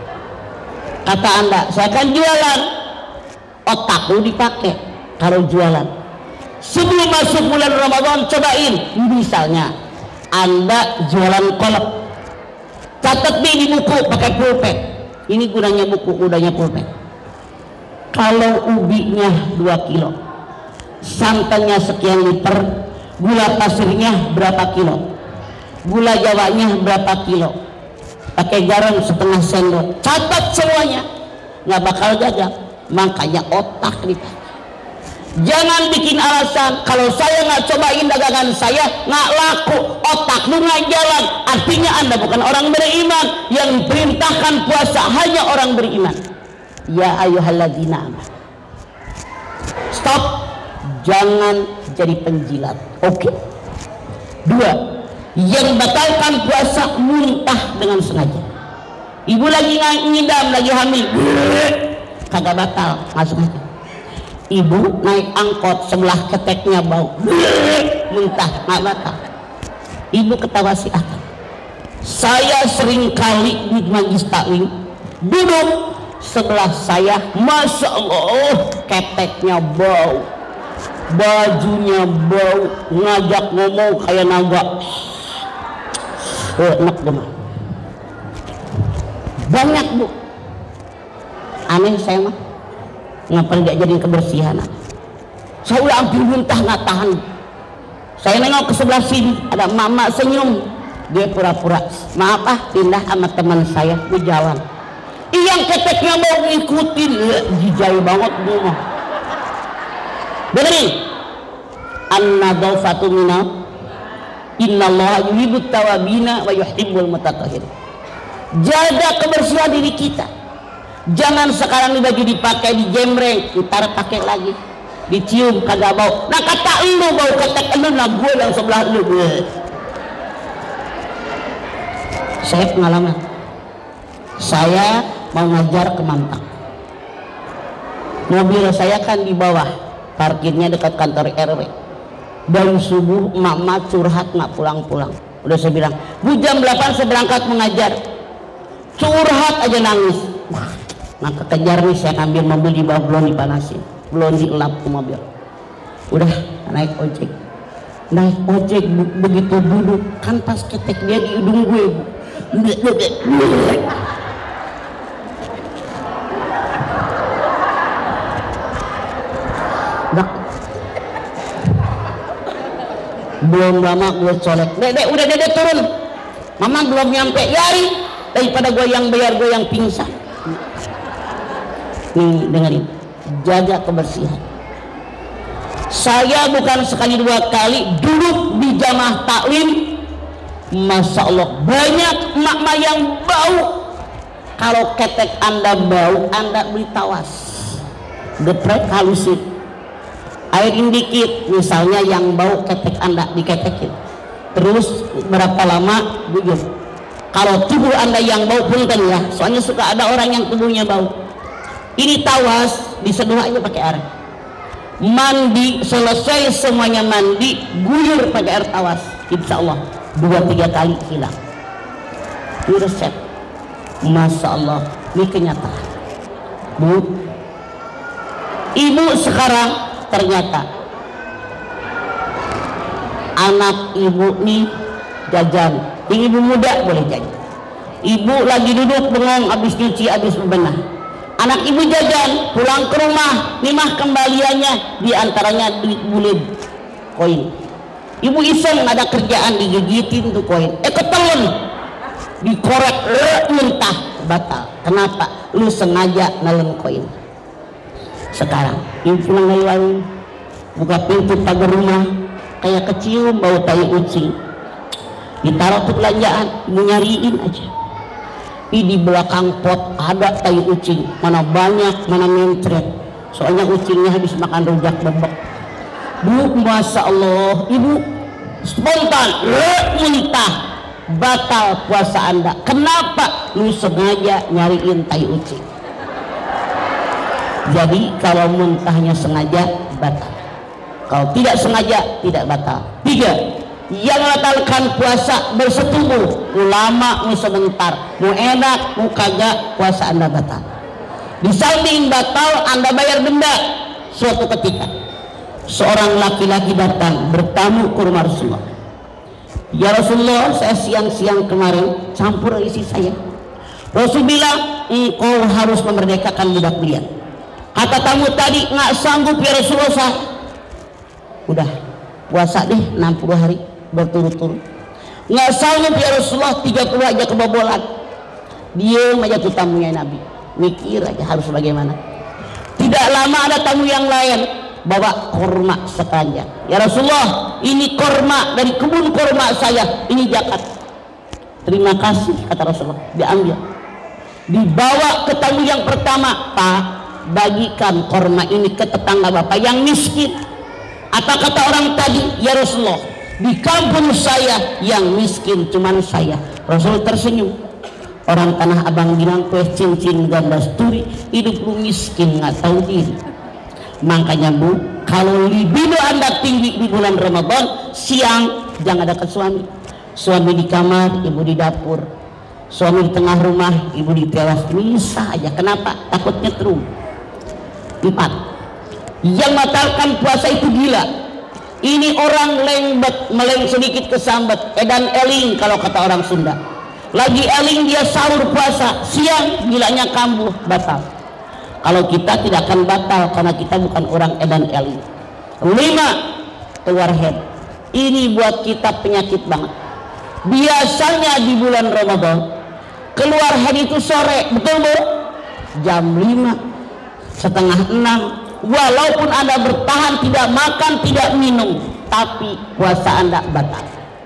Kata Anda, saya akan jualan, otakku dipakai. Kalau jualan sebelum masuk bulan Ramadan, cobain. Misalnya Anda jualan kolak, catat di buku pakai pulpen. Ini gunanya buku, gunanya pulpen. Kalau ubinya dua kilo, santannya sekian liter, gula pasirnya berapa kilo, gula jawanya berapa kilo, pakai garam setengah sendok, catat semuanya, nggak bakal gagal. Makanya otak dipakai. Jangan bikin alasan, kalau saya nggak cobain dagangan saya nggak laku, otak lu nggak jalan. Artinya Anda bukan orang beriman. Yang diperintahkan puasa hanya orang beriman. Ya ayyuhalladzina amanu. Stop, jangan jadi penjilat. Oke. Dua, yang batalkan puasa muntah dengan sengaja. Ibu lagi ngidam, lagi hamil, kagak batal, masuk aja. Ibu naik angkot, sebelah keteknya bau, muntah, nggak batal. Ibu ketawa si akal. Saya sering kali di majlis taklim duduk sebelah saya, masya Allah, keteknya bau, bajunya bau, ngajak ngomong kayak naga. Oh, enak demam. Banyak bu, aneh saya mah. Ngapain gak jadi kebersihan? Saya udah hampir muntah nggak tahan. Saya nengok ke sebelah sini, ada mama senyum, dia pura-pura maaf ah, pindah sama teman saya, gue jalan. Yang keteknya mau ngikutin, jijai banget gue mah. Dengerin, an-nadhafatu minal, innallaha yuhibbut tawabina wa yuhibbul mutatahhirin. Jaga kebersihan diri kita. Jangan sekarang ini baju dipakai di jembreng, ntar pakai lagi, dicium kagak bau. Nah kata lu bau ketek lu, nah gue yang sebelah lu. Saya pengalaman, saya mau ngajar ke Mampang, mobil saya kan di bawah, parkirnya dekat kantor R W. Dari subuh emak-emak curhat nggak pulang-pulang. Udah saya bilang, bu jam delapan saya berangkat mengajar, curhat aja nangis. Nah kekejar nih, saya ambil mobil di bawah, belum dipanasin, belum dielap ke mobil. Udah naik ojek, naik ojek begitu duduk kan pas ketek dia di hidung gue. Nah, belum lama gue colek, dedek udah dedek turun, mama belum nyampe, yari daripada gue yang bayar gue yang pingsan. Nih dengerin, jaga kebersihan. Saya bukan sekali dua kali duduk di jamaah taklim, masya Allah banyak emak-emak yang bau kalau ketek anda bau, anda beli tawas, geprek halusin, airin dikit, misalnya yang bau ketek anda diketekin, terus berapa lama bujur. Kalau tubuh anda yang bau punten ya, soalnya suka ada orang yang tubuhnya bau, ini tawas diseduh aja pakai air, mandi selesai semuanya mandi, guyur pakai air tawas, insya Allah dua tiga kali hilang. Ini resep, masya Allah, ini kenyataan. Bu, ibu sekarang ternyata anak ibu nih jajan, ini ibu muda boleh jajan. Ibu lagi duduk bengong, habis cuci, habis bebenah. Anak ibu jajan, pulang ke rumah, nih mah kembaliannya diantaranya duit bulir, koin. Ibu iseng ada kerjaan, digigitin tuh koin, eh ketelan, dikorek, eh, muntah, batal. Kenapa? Lu sengaja nelen koin. Sekarang ibu pulang dari warung, buka pintu pagar rumah, kayak kecium bau tai kucing, ditaruh tuh belanjaan, ibu nyariin aja. Ih, di belakang pot ada tai kucing, mana banyak, mana mentret, soalnya kucingnya habis makan rujak bebek. Bu, masya Allah, ibu spontan, muntah, batal puasa anda. Kenapa? Lu sengaja nyariin tai kucing. Jadi kalau muntahnya sengaja batal, kalau tidak sengaja tidak batal. Tiga, yang batalkan puasa bersetubuh, ulama mau sebentar, mau enak mau kagak, puasa anda batal. Di samping batal, anda bayar denda. Suatu ketika seorang laki-laki datang bertamu ke rumah Rasulullah. Ya Rasulullah, saya siang-siang kemarin campur isi saya. Rasul bilang, engkau harus memerdekakan budak pilihan. Kata tamu tadi, nggak sanggup ya Rasulullah. Udah puasa deh enam puluh hari berturut-turut. Nggak sanggup ya Rasulullah, tiga puluh aja kebobolan. Diam aja tuh tamunya Nabi, mikir aja harus bagaimana. Tidak lama ada tamu yang lain bawa korma sekeranjang. Ya Rasulullah, ini korma dari kebun korma saya, ini zakat. Terima kasih kata Rasulullah, diambil, dibawa ke tamu yang pertama. Pak, bagikan korma ini ke tetangga bapak yang miskin. Apa kata orang tadi? Ya Rasulullah, di kampung saya yang miskin cuman saya. Rasul tersenyum. Orang Tanah Abang bilang kue cincin ganda sturi, hidup lu miskin nggak tahu diri. Makanya bu, kalau libido anda tinggi di bulan Ramadan, siang jangan dekat suami. Suami di kamar, ibu di dapur. Suami di tengah rumah, ibu di teras. Bisa aja. Kenapa? Takut nyetrum. Empat, yang batalkan puasa itu gila. Ini orang lengbet, meleng sedikit kesambet, edan eling kalau kata orang Sunda. Lagi eling dia sahur puasa, siang gilanya kambuh, batal. Kalau kita tidak akan batal karena kita bukan orang edan eling. Lima, keluar head. Ini buat kita penyakit banget. Biasanya di bulan Ramadan keluar head itu sore, betul bu? Jam lima, setengah enam. Walaupun anda bertahan tidak makan tidak minum, tapi puasa anda batal.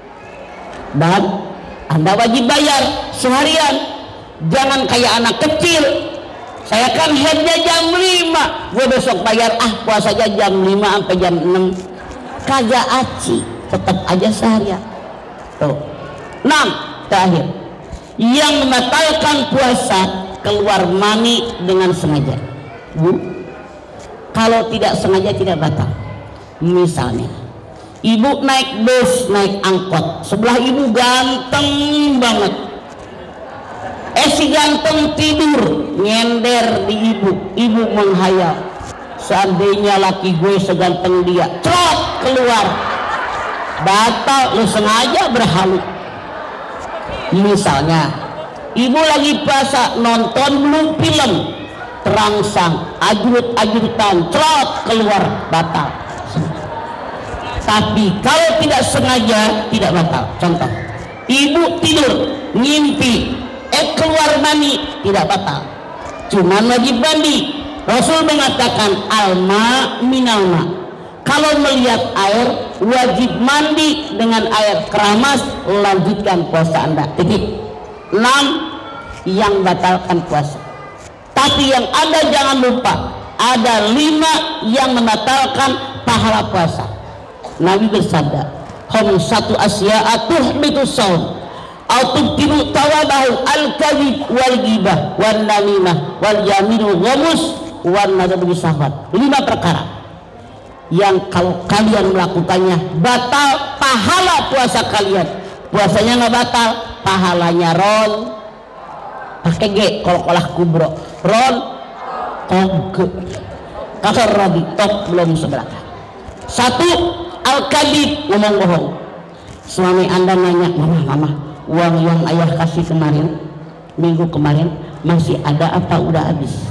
Dan anda wajib bayar seharian. Jangan kayak anak kecil, saya kan headnya jam lima, gue besok bayar ah puasa aja jam lima sampai jam enam. Kagak aci, tetap aja seharian. Tuh. Enam, terakhir, yang membatalkan puasa keluar mani dengan sengaja. Bu, kalau tidak sengaja tidak batal. Misalnya ibu naik bus, naik angkot, sebelah ibu ganteng banget, eh si ganteng tidur nyender di ibu. Ibu menghayal, seandainya laki gue seganteng dia, trot keluar, batal. Lu sengaja berhalu. Misalnya ibu lagi puasa nonton belum film, terangsang ajut-ajutan, trot keluar, batal. Tapi kalau tidak sengaja tidak batal. Contoh, ibu tidur ngimpi eh keluar mani, tidak batal, cuman wajib mandi. Rasul mengatakan alma minalma, kalau melihat air wajib mandi dengan air keramas, lanjutkan puasa anda. Titik. Enam, yang batalkan puasa. Tapi yang ada jangan lupa, ada lima yang membatalkan pahala puasa. Nabi bersabda, hum satu asya'a tuhbitu shaum au tubtilu tawabahu al-kadhib wal ghibah wan namimah wal yaminu ghamus wan nadab bisahwat. Lima perkara yang kalau kalian melakukannya batal pahala puasa kalian. Puasanya nggak batal, pahalanya ron pakai G kalau kolah kubro ron tog kakak rabi tok belum seberapa. Satu, al-kadhib, ngomong bohong. Suami anda nanya, mama mama uang yang ayah kasih kemarin minggu kemarin masih ada apa udah habis?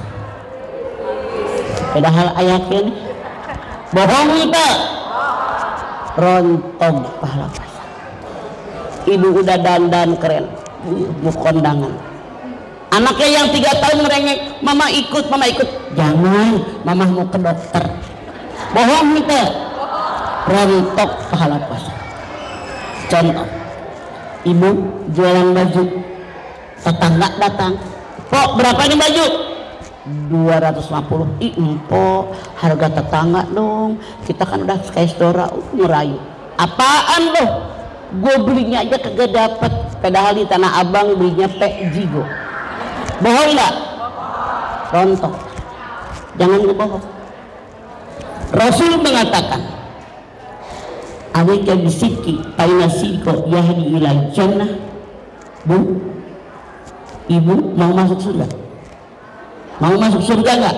Padahal ayah ini bohong kita rontong pahala puasa. Ibu udah dandan keren mau kondangan, anaknya yang tiga tahun merengek, mama ikut mama ikut, jangan mama mau ke dokter. Bohong kita rontok pahala puasa. Contoh, ibu jualan baju, tetangga datang, kok berapa nih baju? dua ratus lima puluh. Ih empo, harga tetangga dong, kita kan udah kayak saudara ngerayu. Apaan loh, gue belinya aja kagak dapet, padahal di Tanah Abang belinya P Jigo. Bohong nggak? Rontok, jangan gue bohong. Rasul mengatakan, awika bisiki paina siko yahdi ilal jannah. Bu, ibu mau masuk surga? Mau masuk surga nggak?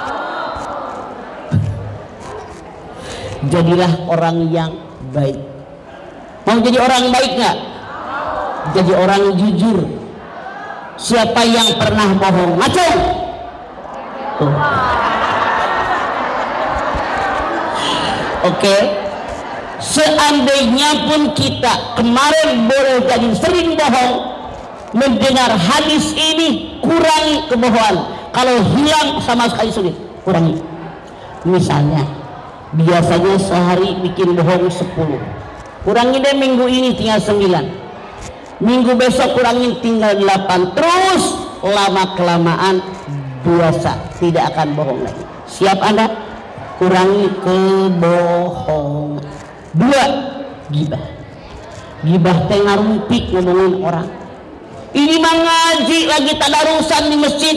Jadilah orang yang baik. Mau jadi orang baik nggak? Jadi orang jujur. Siapa yang pernah bohong? Ngaco. Tuh. Oke, seandainya pun kita kemarin boleh jadi sering bohong, mendengar hadis ini kurangi kebohongan. Kalau hilang sama sekali sulit, kurangi. Misalnya biasanya sehari bikin bohong sepuluh, kurangi deh minggu ini tinggal sembilan, minggu besok kurangin tinggal delapan, terus lama kelamaan biasa tidak akan bohong lagi. Siap Anda? Kurangi kebohongan. Dua, gibah. Gibah teh ngarumpi ngomongin orang. Ini mah ngaji lagi tadarusan di masjid,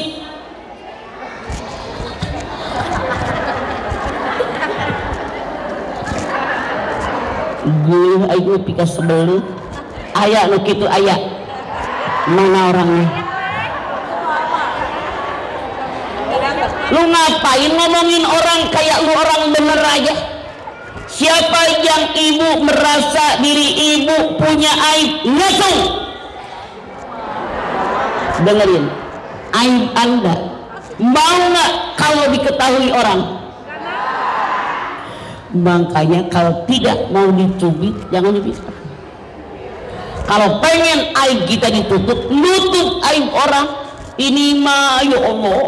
gue ayo pika sebelu ayah lo gitu ayah mana orangnya. Lu ngapain ngomongin orang kayak lu orang bener aja? Siapa yang ibu merasa diri ibu punya aib, ngaco. Dengerin, aib Anda mau nggak kalau diketahui orang? Makanya kalau tidak mau dicubit jangan dibisarkan. Kalau pengen aib kita ditutup, nutup aib orang. Ini mah ya Allah,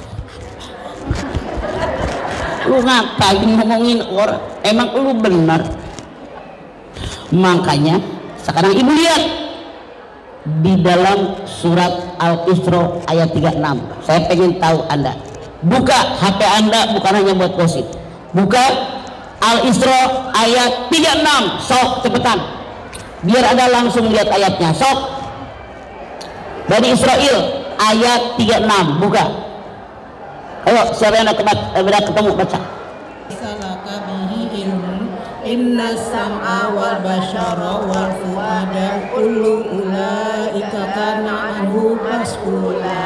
lu ngapain ngomongin orang? Emang lu benar? Makanya sekarang ibu lihat di dalam surat Al-Isra ayat tiga puluh enam. Saya pengen tahu Anda. Buka H P Anda, bukan hanya buat gosip. Buka Al-Isra ayat tiga puluh enam, sok cepetan biar Anda langsung lihat ayatnya. Sok Bani Israel ayat tiga puluh enam, buka. Ayo siapa yang udah ketemu baca. Salaka bihi ilmu inna sam'a wal basyara wal fu'ada kullu ulaika kana anhu mas'ula.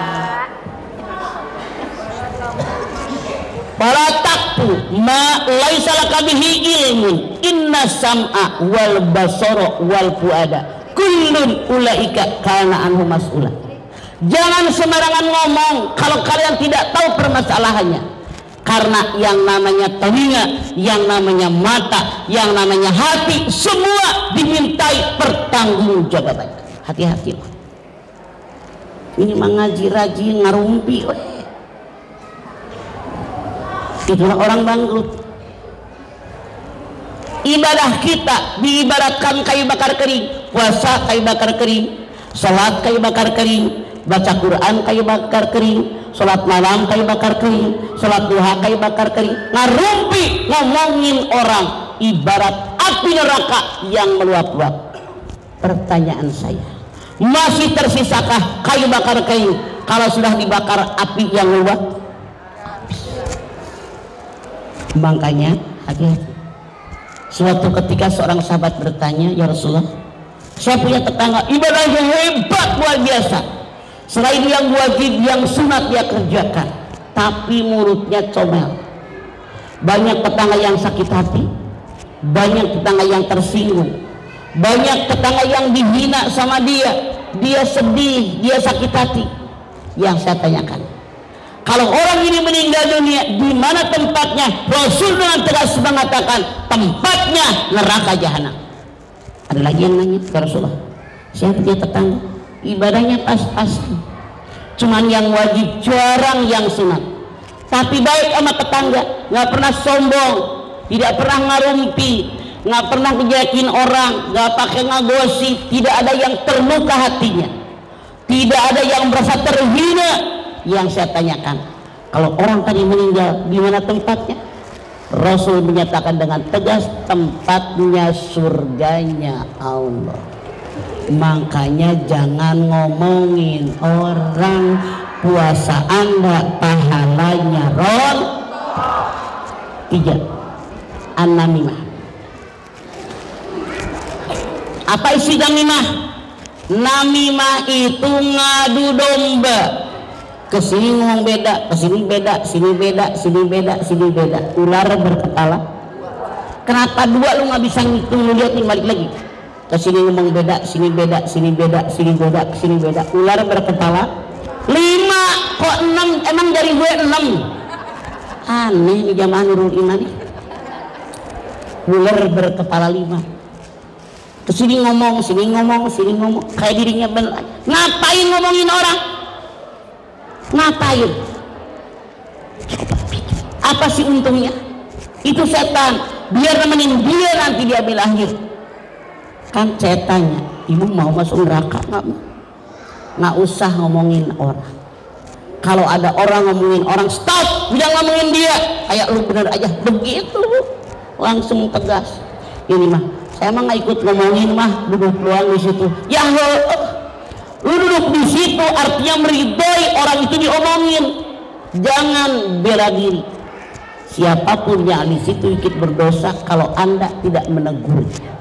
Fala taqfu ma laisa laka bihi ilmun inna sam'a wal basara wal fuada kullun ulaika kana anhu mas'ula. Jangan sembarangan ngomong kalau kalian tidak tahu permasalahannya, karena yang namanya telinga, yang namanya mata, yang namanya hati, semua dimintai pertanggungjawaban. Hati-hati loh, ini mengaji rajin ngarumpi. Itulah orang bangkrut. Ibadah kita diibaratkan kayu bakar kering, puasa kayu bakar kering, salat kayu bakar kering, baca Quran kayu bakar kering, sholat malam kayu bakar kering, sholat duha kayu bakar kering, ngarumpi ngomongin orang ibarat api neraka yang meluap-luap. Pertanyaan saya, masih tersisakah kayu bakar kayu kalau sudah dibakar api yang meluap? Makanya hati-hati. Suatu ketika seorang sahabat bertanya, ya Rasulullah, saya punya tetangga ibadahnya hebat luar biasa, selain yang wajib yang sunat dia kerjakan, tapi mulutnya comel. Banyak tetangga yang sakit hati, banyak tetangga yang tersinggung, banyak tetangga yang dihina sama dia, dia sedih, dia sakit hati. Yang saya tanyakan, kalau orang ini meninggal dunia, di mana tempatnya? Rasul dengan tegas mengatakan tempatnya neraka jahanam. Ada lagi yang nanya, ya Rasulullah, saya punya tetangga ibadahnya pas-pasan, cuman yang wajib jarang yang sunat, tapi baik sama tetangga, nggak pernah sombong, tidak pernah ngarumpi, nggak pernah ngejakin orang, nggak pakai ngagosip, tidak ada yang terluka hatinya, tidak ada yang merasa terhina. Yang saya tanyakan, kalau orang tadi meninggal, di mana tempatnya? Rasul menyatakan dengan tegas, tempatnya surganya Allah. Makanya jangan ngomongin orang, puasa Anda pahalanya ron. Tiga, an-namimah. Apa isi namimah? Namimah itu ngadu domba. Kesini ngomong beda, kesini beda, sini beda, sini beda, sini beda. Ular berkepala. Kenapa dua lu nggak bisa ngitung? Lihat nih, balik lagi. Kesini ngomong beda, sini beda, sini beda, sini beda, sini beda. Ular berkepala lima, kok enam? Emang dari gue enam? Aneh nih jamaah Nurul Iman nih. Ular berkepala lima. Kesini ngomong, sini ngomong, sini ngomong. Kayak dirinya benar. Ngapain ngomongin orang? Ngapain? Apa sih untungnya? Itu setan, biar nemenin dia nanti dia bilahir. Kan setannya, ibu mau masuk neraka nggak? Nggak usah ngomongin orang. Kalau ada orang ngomongin orang, stop, jangan ngomongin dia. Kayak lu bener aja begitu, langsung tegas. Ini mah, saya mah nggak ikut ngomongin mah, duduk doang di situ. Ya Allah. Lu duduk di situ artinya meridhoi orang itu diomongin. Jangan bela diri. Siapapun yang di situ ikut berdosa kalau Anda tidak menegurnya.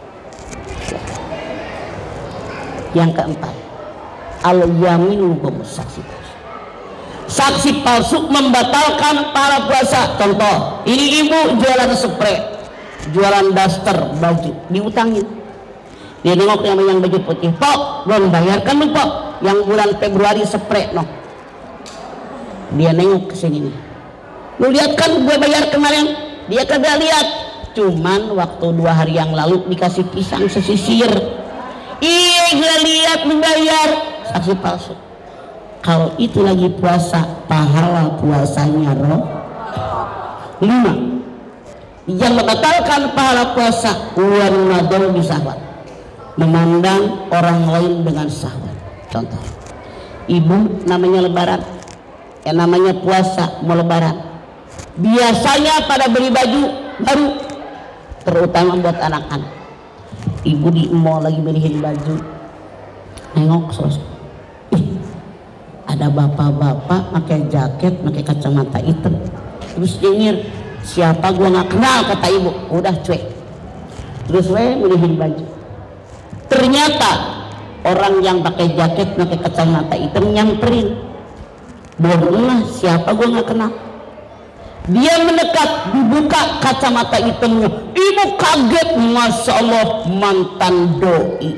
Yang keempat, al-yaminu saksi palsu. Saksi palsu membatalkan para puasa. Contoh, ini ibu jualan spray, jualan daster baju, diutangin. Dia nengok yang yang baju putih, Pok, belum bayarkan lu Pok, yang bulan Februari spray no. Dia nengok ke sini nih, lu lihat kan gue bayar kemarin? Dia kagak lihat, cuman waktu dua hari yang lalu dikasih pisang sesisir. Iya gue lihat lu bayar. Saksi palsu. Kalau itu lagi puasa, pahala puasanya roh. Lima, yang membatalkan pahala puasa, wan nadol bisahwat, memandang orang lain dengan syahwat. Contoh, ibu namanya lebaran, yang namanya puasa mau lebaran, biasanya pada beli baju baru, terutama buat anak-anak. Ibu di mall lagi beliin baju, nengok sosok, ih ada bapak-bapak pakai jaket, pakai kacamata hitam, terus nyengir, siapa gua nggak kenal, kata ibu. Udah cuek, terus we beliin baju. Ternyata orang yang pakai jaket, pakai kacamata hitam nyamperin. Bohonglah, siapa gue nggak kenal. Dia mendekat, dibuka kacamata hitamnya. Ibu kaget, masya Allah, mantan doi.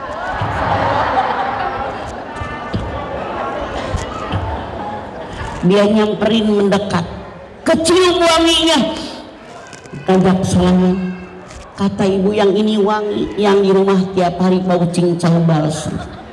Dia nyamperin, mendekat, kecium wanginya, kagak salah. Kata ibu, yang ini wangi, yang di rumah tiap hari bau cincau balsam.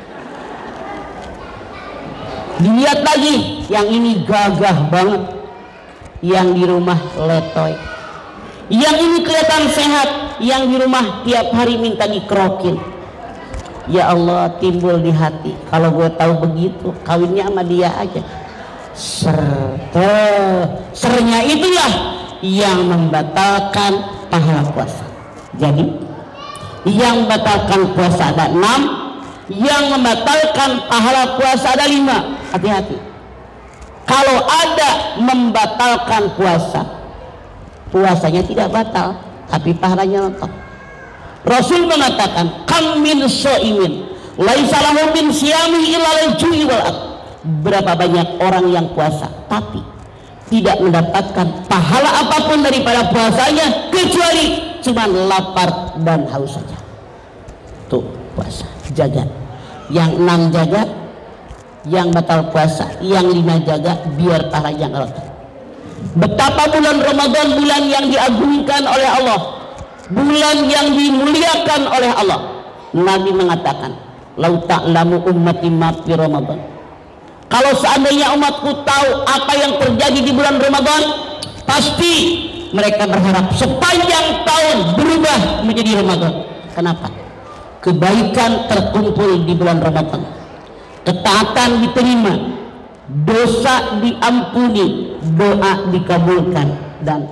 Dilihat lagi, yang ini gagah banget, yang di rumah letoy. Yang ini kelihatan sehat, yang di rumah tiap hari minta dikerokin. Ya Allah, timbul di hati, kalau gue tahu begitu kawinnya sama dia aja. Ser, sernya itulah yang membatalkan pahala puasa. Jadi yang membatalkan puasa ada enam, yang membatalkan pahala puasa ada lima. Hati-hati, kalau ada membatalkan puasa, puasanya tidak batal tapi pahalanya tetap. Rasul mengatakan, kam min shaimin laisa lahu min siyami illa al-ju'i wal at. Berapa banyak orang yang puasa tapi tidak mendapatkan pahala apapun daripada puasanya kecuali cuma lapar dan haus saja. Tuh puasa, jaga. Yang enam jaga, yang batal puasa, yang lima jaga biar pahalanya ngerti. Betapa bulan Ramadan bulan yang diagungkan oleh Allah, bulan yang dimuliakan oleh Allah. Nabi mengatakan, lau ta'lamu ummati ma fi Ramadan. Kalau seandainya umatku tahu apa yang terjadi di bulan Ramadan, pasti mereka berharap sepanjang tahun berubah menjadi Ramadan. Kenapa? Kebaikan terkumpul di bulan Ramadan, ketaatan diterima, dosa diampuni, doa dikabulkan, dan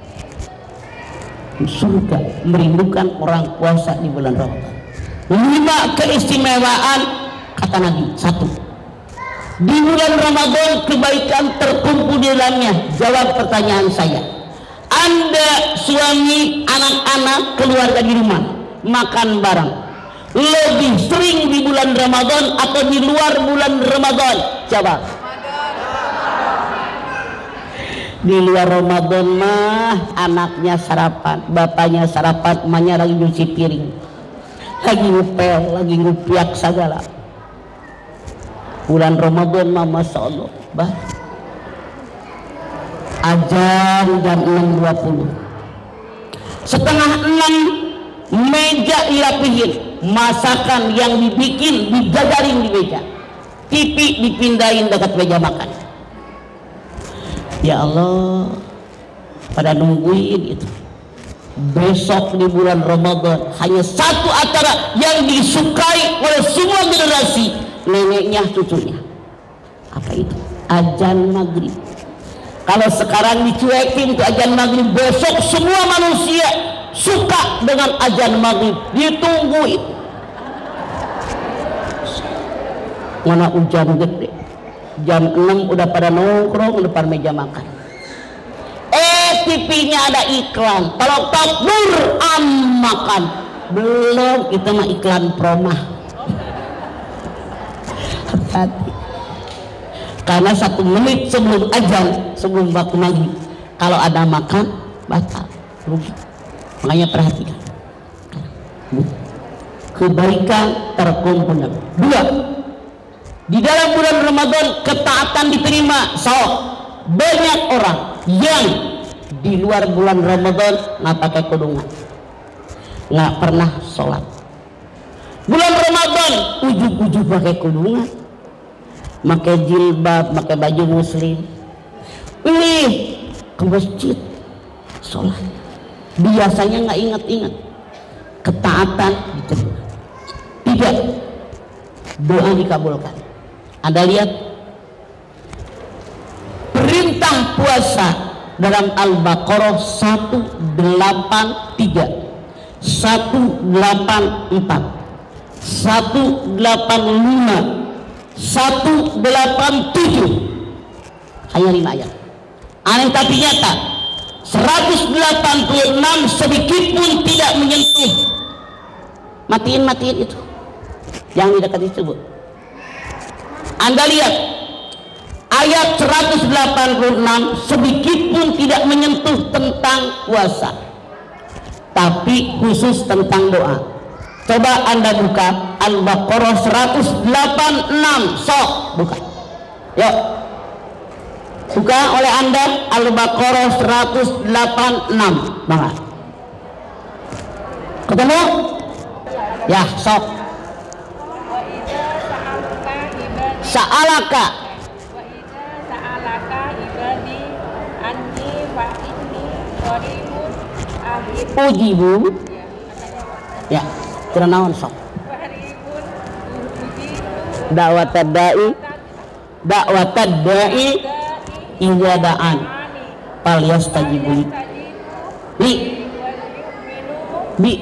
surga merindukan orang puasa di bulan Ramadan. Lima keistimewaan kata Nabi. Satu, di bulan Ramadan kebaikan terkumpul di dalamnya. Jawab pertanyaan saya, Anda suami, anak-anak, keluarga di rumah makan bareng lebih sering di bulan Ramadan atau di luar bulan Ramadan? Jawab. Di luar Ramadan mah anaknya sarapan, bapaknya sarapan, emaknya lagi nyuci piring, lagi ngepel, lagi ngupiak segala. Bulan Ramadan mah masya Allah, bah. Azan jam enam dua puluh, setengah enam meja dirapihin, masakan yang dibikin dijajarin di meja, T V dipindahin dekat meja makan. Ya Allah, pada nungguin itu. Besok di bulan Ramadan hanya satu acara yang disukai oleh semua generasi, neneknya, cucunya. Apa itu? Azan maghrib. Kalau sekarang dicuekin ke azan maghrib, besok semua manusia suka dengan azan maghrib, ditungguin. Mana hujan gede, jam enam udah pada nongkrong di depan meja makan. Eh, T V-nya ada iklan, kalau takbir am makan. Belum, itu mah iklan promah. Hati-hati, karena satu menit sebelum azan, sebelum waktu maghrib, kalau ada makan batal, rugi. Makanya perhatikan, kebaikan terkumpul. Dua, di dalam bulan Ramadan ketaatan diterima. So, banyak orang yang di luar bulan Ramadan nggak pakai kudungan, nggak pernah sholat. Bulan Ramadan ujug-ujug pakai kudungan, pakai jilbab, pakai baju muslim, pilih ke masjid sholat. Biasanya nggak ingat-ingat, ketaatan diterima. Tiga, doa dikabulkan. Anda lihat perintah puasa dalam Al-Baqarah seratus delapan puluh tiga, seratus delapan puluh empat, seratus delapan puluh lima, seratus delapan puluh tujuh. Hanya lima ayat. Aneh tapi nyata, seratus delapan puluh enam sedikit pun tidak menyentuh. Matiin, matiin itu yang di dekat disebut. Anda lihat ayat seratus delapan puluh enam sedikit pun tidak menyentuh tentang puasa, tapi khusus tentang doa. Coba Anda buka Al-Baqarah seratus delapan puluh enam, sok buka. Yuk, buka oleh Anda Al-Baqarah seratus delapan puluh enam. Banget. Ketemu? Ya, sok. Sa'alaka Wa idza sa'alaka ibadi anni fa inni qaribun ajib ujibu. Ya, kira naon sok. qaribun dakwatad da'i dakwatad da'i idza da'an fal yastajibu li bi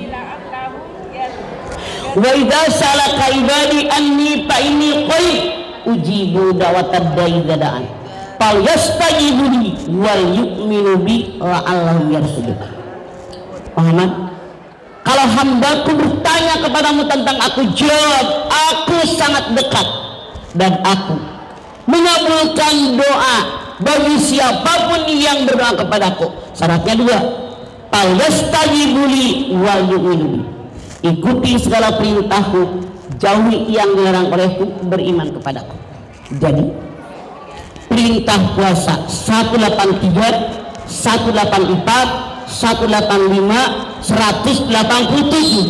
wa idza salaka ibadi anni fa inni qarib ujibu dakwatad da'i idza da'an fal yastajibu li wal yu'minu bi la'allahum yarshudun. Muhammad, kalau hambaku bertanya kepadamu tentang aku, jawab, aku sangat dekat dan aku mengabulkan doa bagi siapapun yang berdoa kepadaku. Syaratnya dua, fal yastajibu li wal yu'minu bi, ikuti segala perintahku, jauhi yang dilarang olehku, beriman kepadaku. Jadi perintah puasa seratus delapan puluh tiga, seratus delapan puluh empat, seratus delapan puluh lima, seratus delapan puluh tujuh.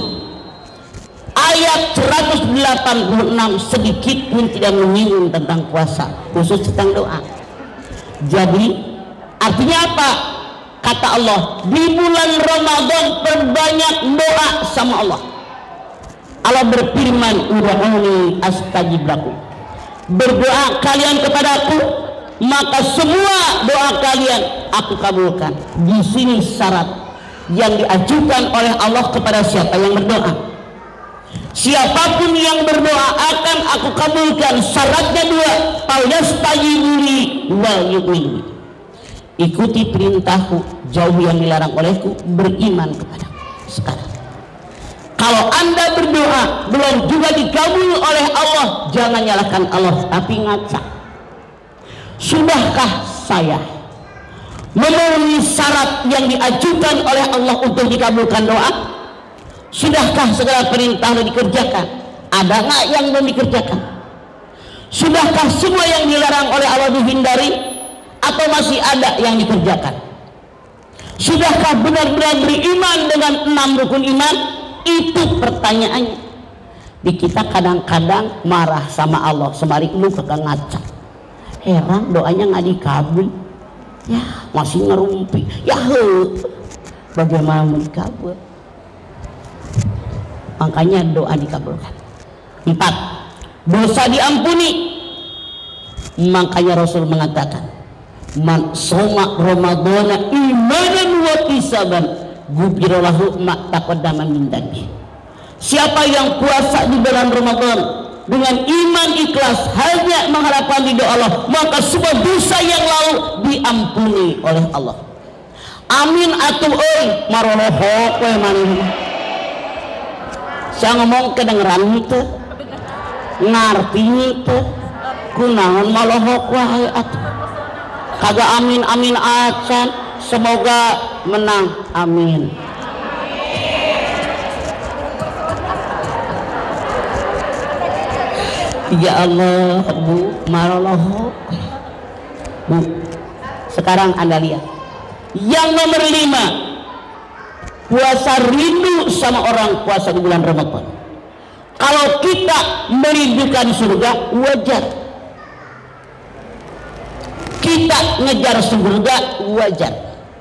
Ayat seratus delapan puluh enam sedikit pun tidak menyinggung tentang puasa, khusus tentang doa. Jadi artinya apa? Kata Allah, di bulan Ramadan perbanyak doa sama Allah. Allah berfirman, ud'uni astajib lakum, berdoa kalian kepadaku maka semua doa kalian aku kabulkan. Di sini syarat yang diajukan oleh Allah kepada siapa yang berdoa. Siapapun yang berdoa akan aku kabulkan. Syaratnya dua, fal yastajibu li wal yu'minu. Ikuti perintahku, jauhi yang dilarang olehku, beriman kepadaku. Sekarang kalau anda berdoa belum juga dikabul oleh Allah, jangan nyalahkan Allah, tapi ngaca. Sudahkah saya memenuhi syarat yang diajukan oleh Allah untuk dikabulkan doa? Sudahkah segala perintah yang dikerjakan? Ada nggak yang belum dikerjakan? Sudahkah semua yang dilarang oleh Allah dihindari? Atau masih ada yang dikerjakan? Sudahkah benar-benar beriman dengan enam rukun iman? Itu pertanyaannya. Di kita kadang-kadang marah sama Allah, semari lu kagak ngaca. Heran doanya nggak dikabul, ya masih ngerumpi, ya he, bagaimana mau dikabul? Makanya doa dikabulkan. Empat, dosa diampuni. Makanya Rasul mengatakan, man soma ramadhana imanan wa ihtisaban ghufira lahu ma taqaddama min dhanbi. Siapa yang puasa di bulan Ramadan dengan iman ikhlas hanya mengharapkan ridho Allah, maka semua dosa yang lalu diampuni oleh Allah. Amin atuh euy marolohok we maneh. Saya ngomong kedengeran itu ngarti itu kunaon malohok wae atuh. Kagak amin amin acan, semoga menang, amin. Ya Allah, Bu, marolohok. Bu, sekarang anda lihat yang nomor lima, puasa rindu sama orang puasa di bulan Ramadan. Kalau kita merindukan surga, wajar. Kita ngejar surga, wajar.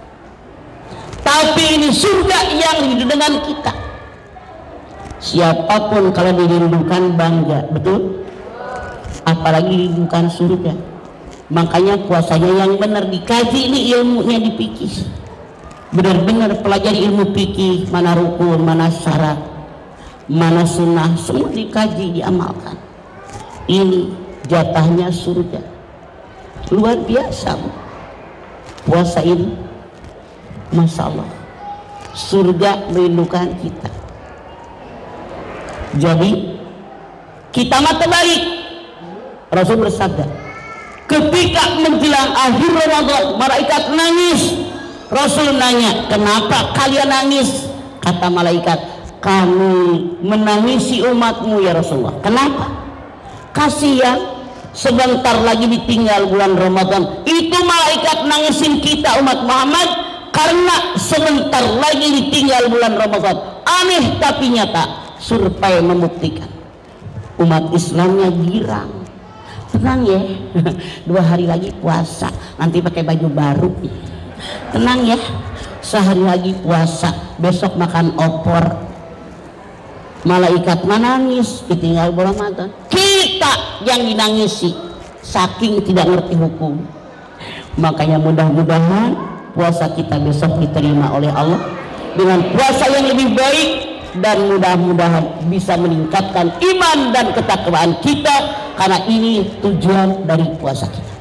Tapi ini surga yang rindu dengan kita. Siapapun kalau dirindukan bangga, betul? Apalagi dirindukan surga. Makanya puasanya yang benar dikaji, ini ilmunya dipikir. Benar-benar pelajari ilmu fikih, mana rukun, mana syarat, mana sunnah, semua dikaji, diamalkan. Ini jatahnya surga. Luar biasa puasa ini, masya Allah. Surga merindukan kita. Jadi kita mata balik. Rasul bersabda, ketika menjelang akhir Ramadan malaikat nangis. Rasul nanya, kenapa kalian nangis? Kata malaikat, kami menangisi umatmu ya Rasulullah. Kenapa? Kasihan, sebentar lagi ditinggal bulan Ramadan. Itu malaikat nangisin kita umat Muhammad karena sebentar lagi ditinggal bulan Ramadan. Aneh tapi nyata, survei membuktikan umat Islamnya girang. Tenang ya, dua hari lagi puasa, nanti pakai baju baru. Tenang ya, sehari lagi puasa, besok makan opor. Malaikat menangis ditinggal bulan Ramadan. Kita kita yang dinangisi saking tidak ngerti hukum. Makanya mudah-mudahan puasa kita besok diterima oleh Allah dengan puasa yang lebih baik, dan mudah-mudahan bisa meningkatkan iman dan ketakwaan kita, karena ini tujuan dari puasa kita.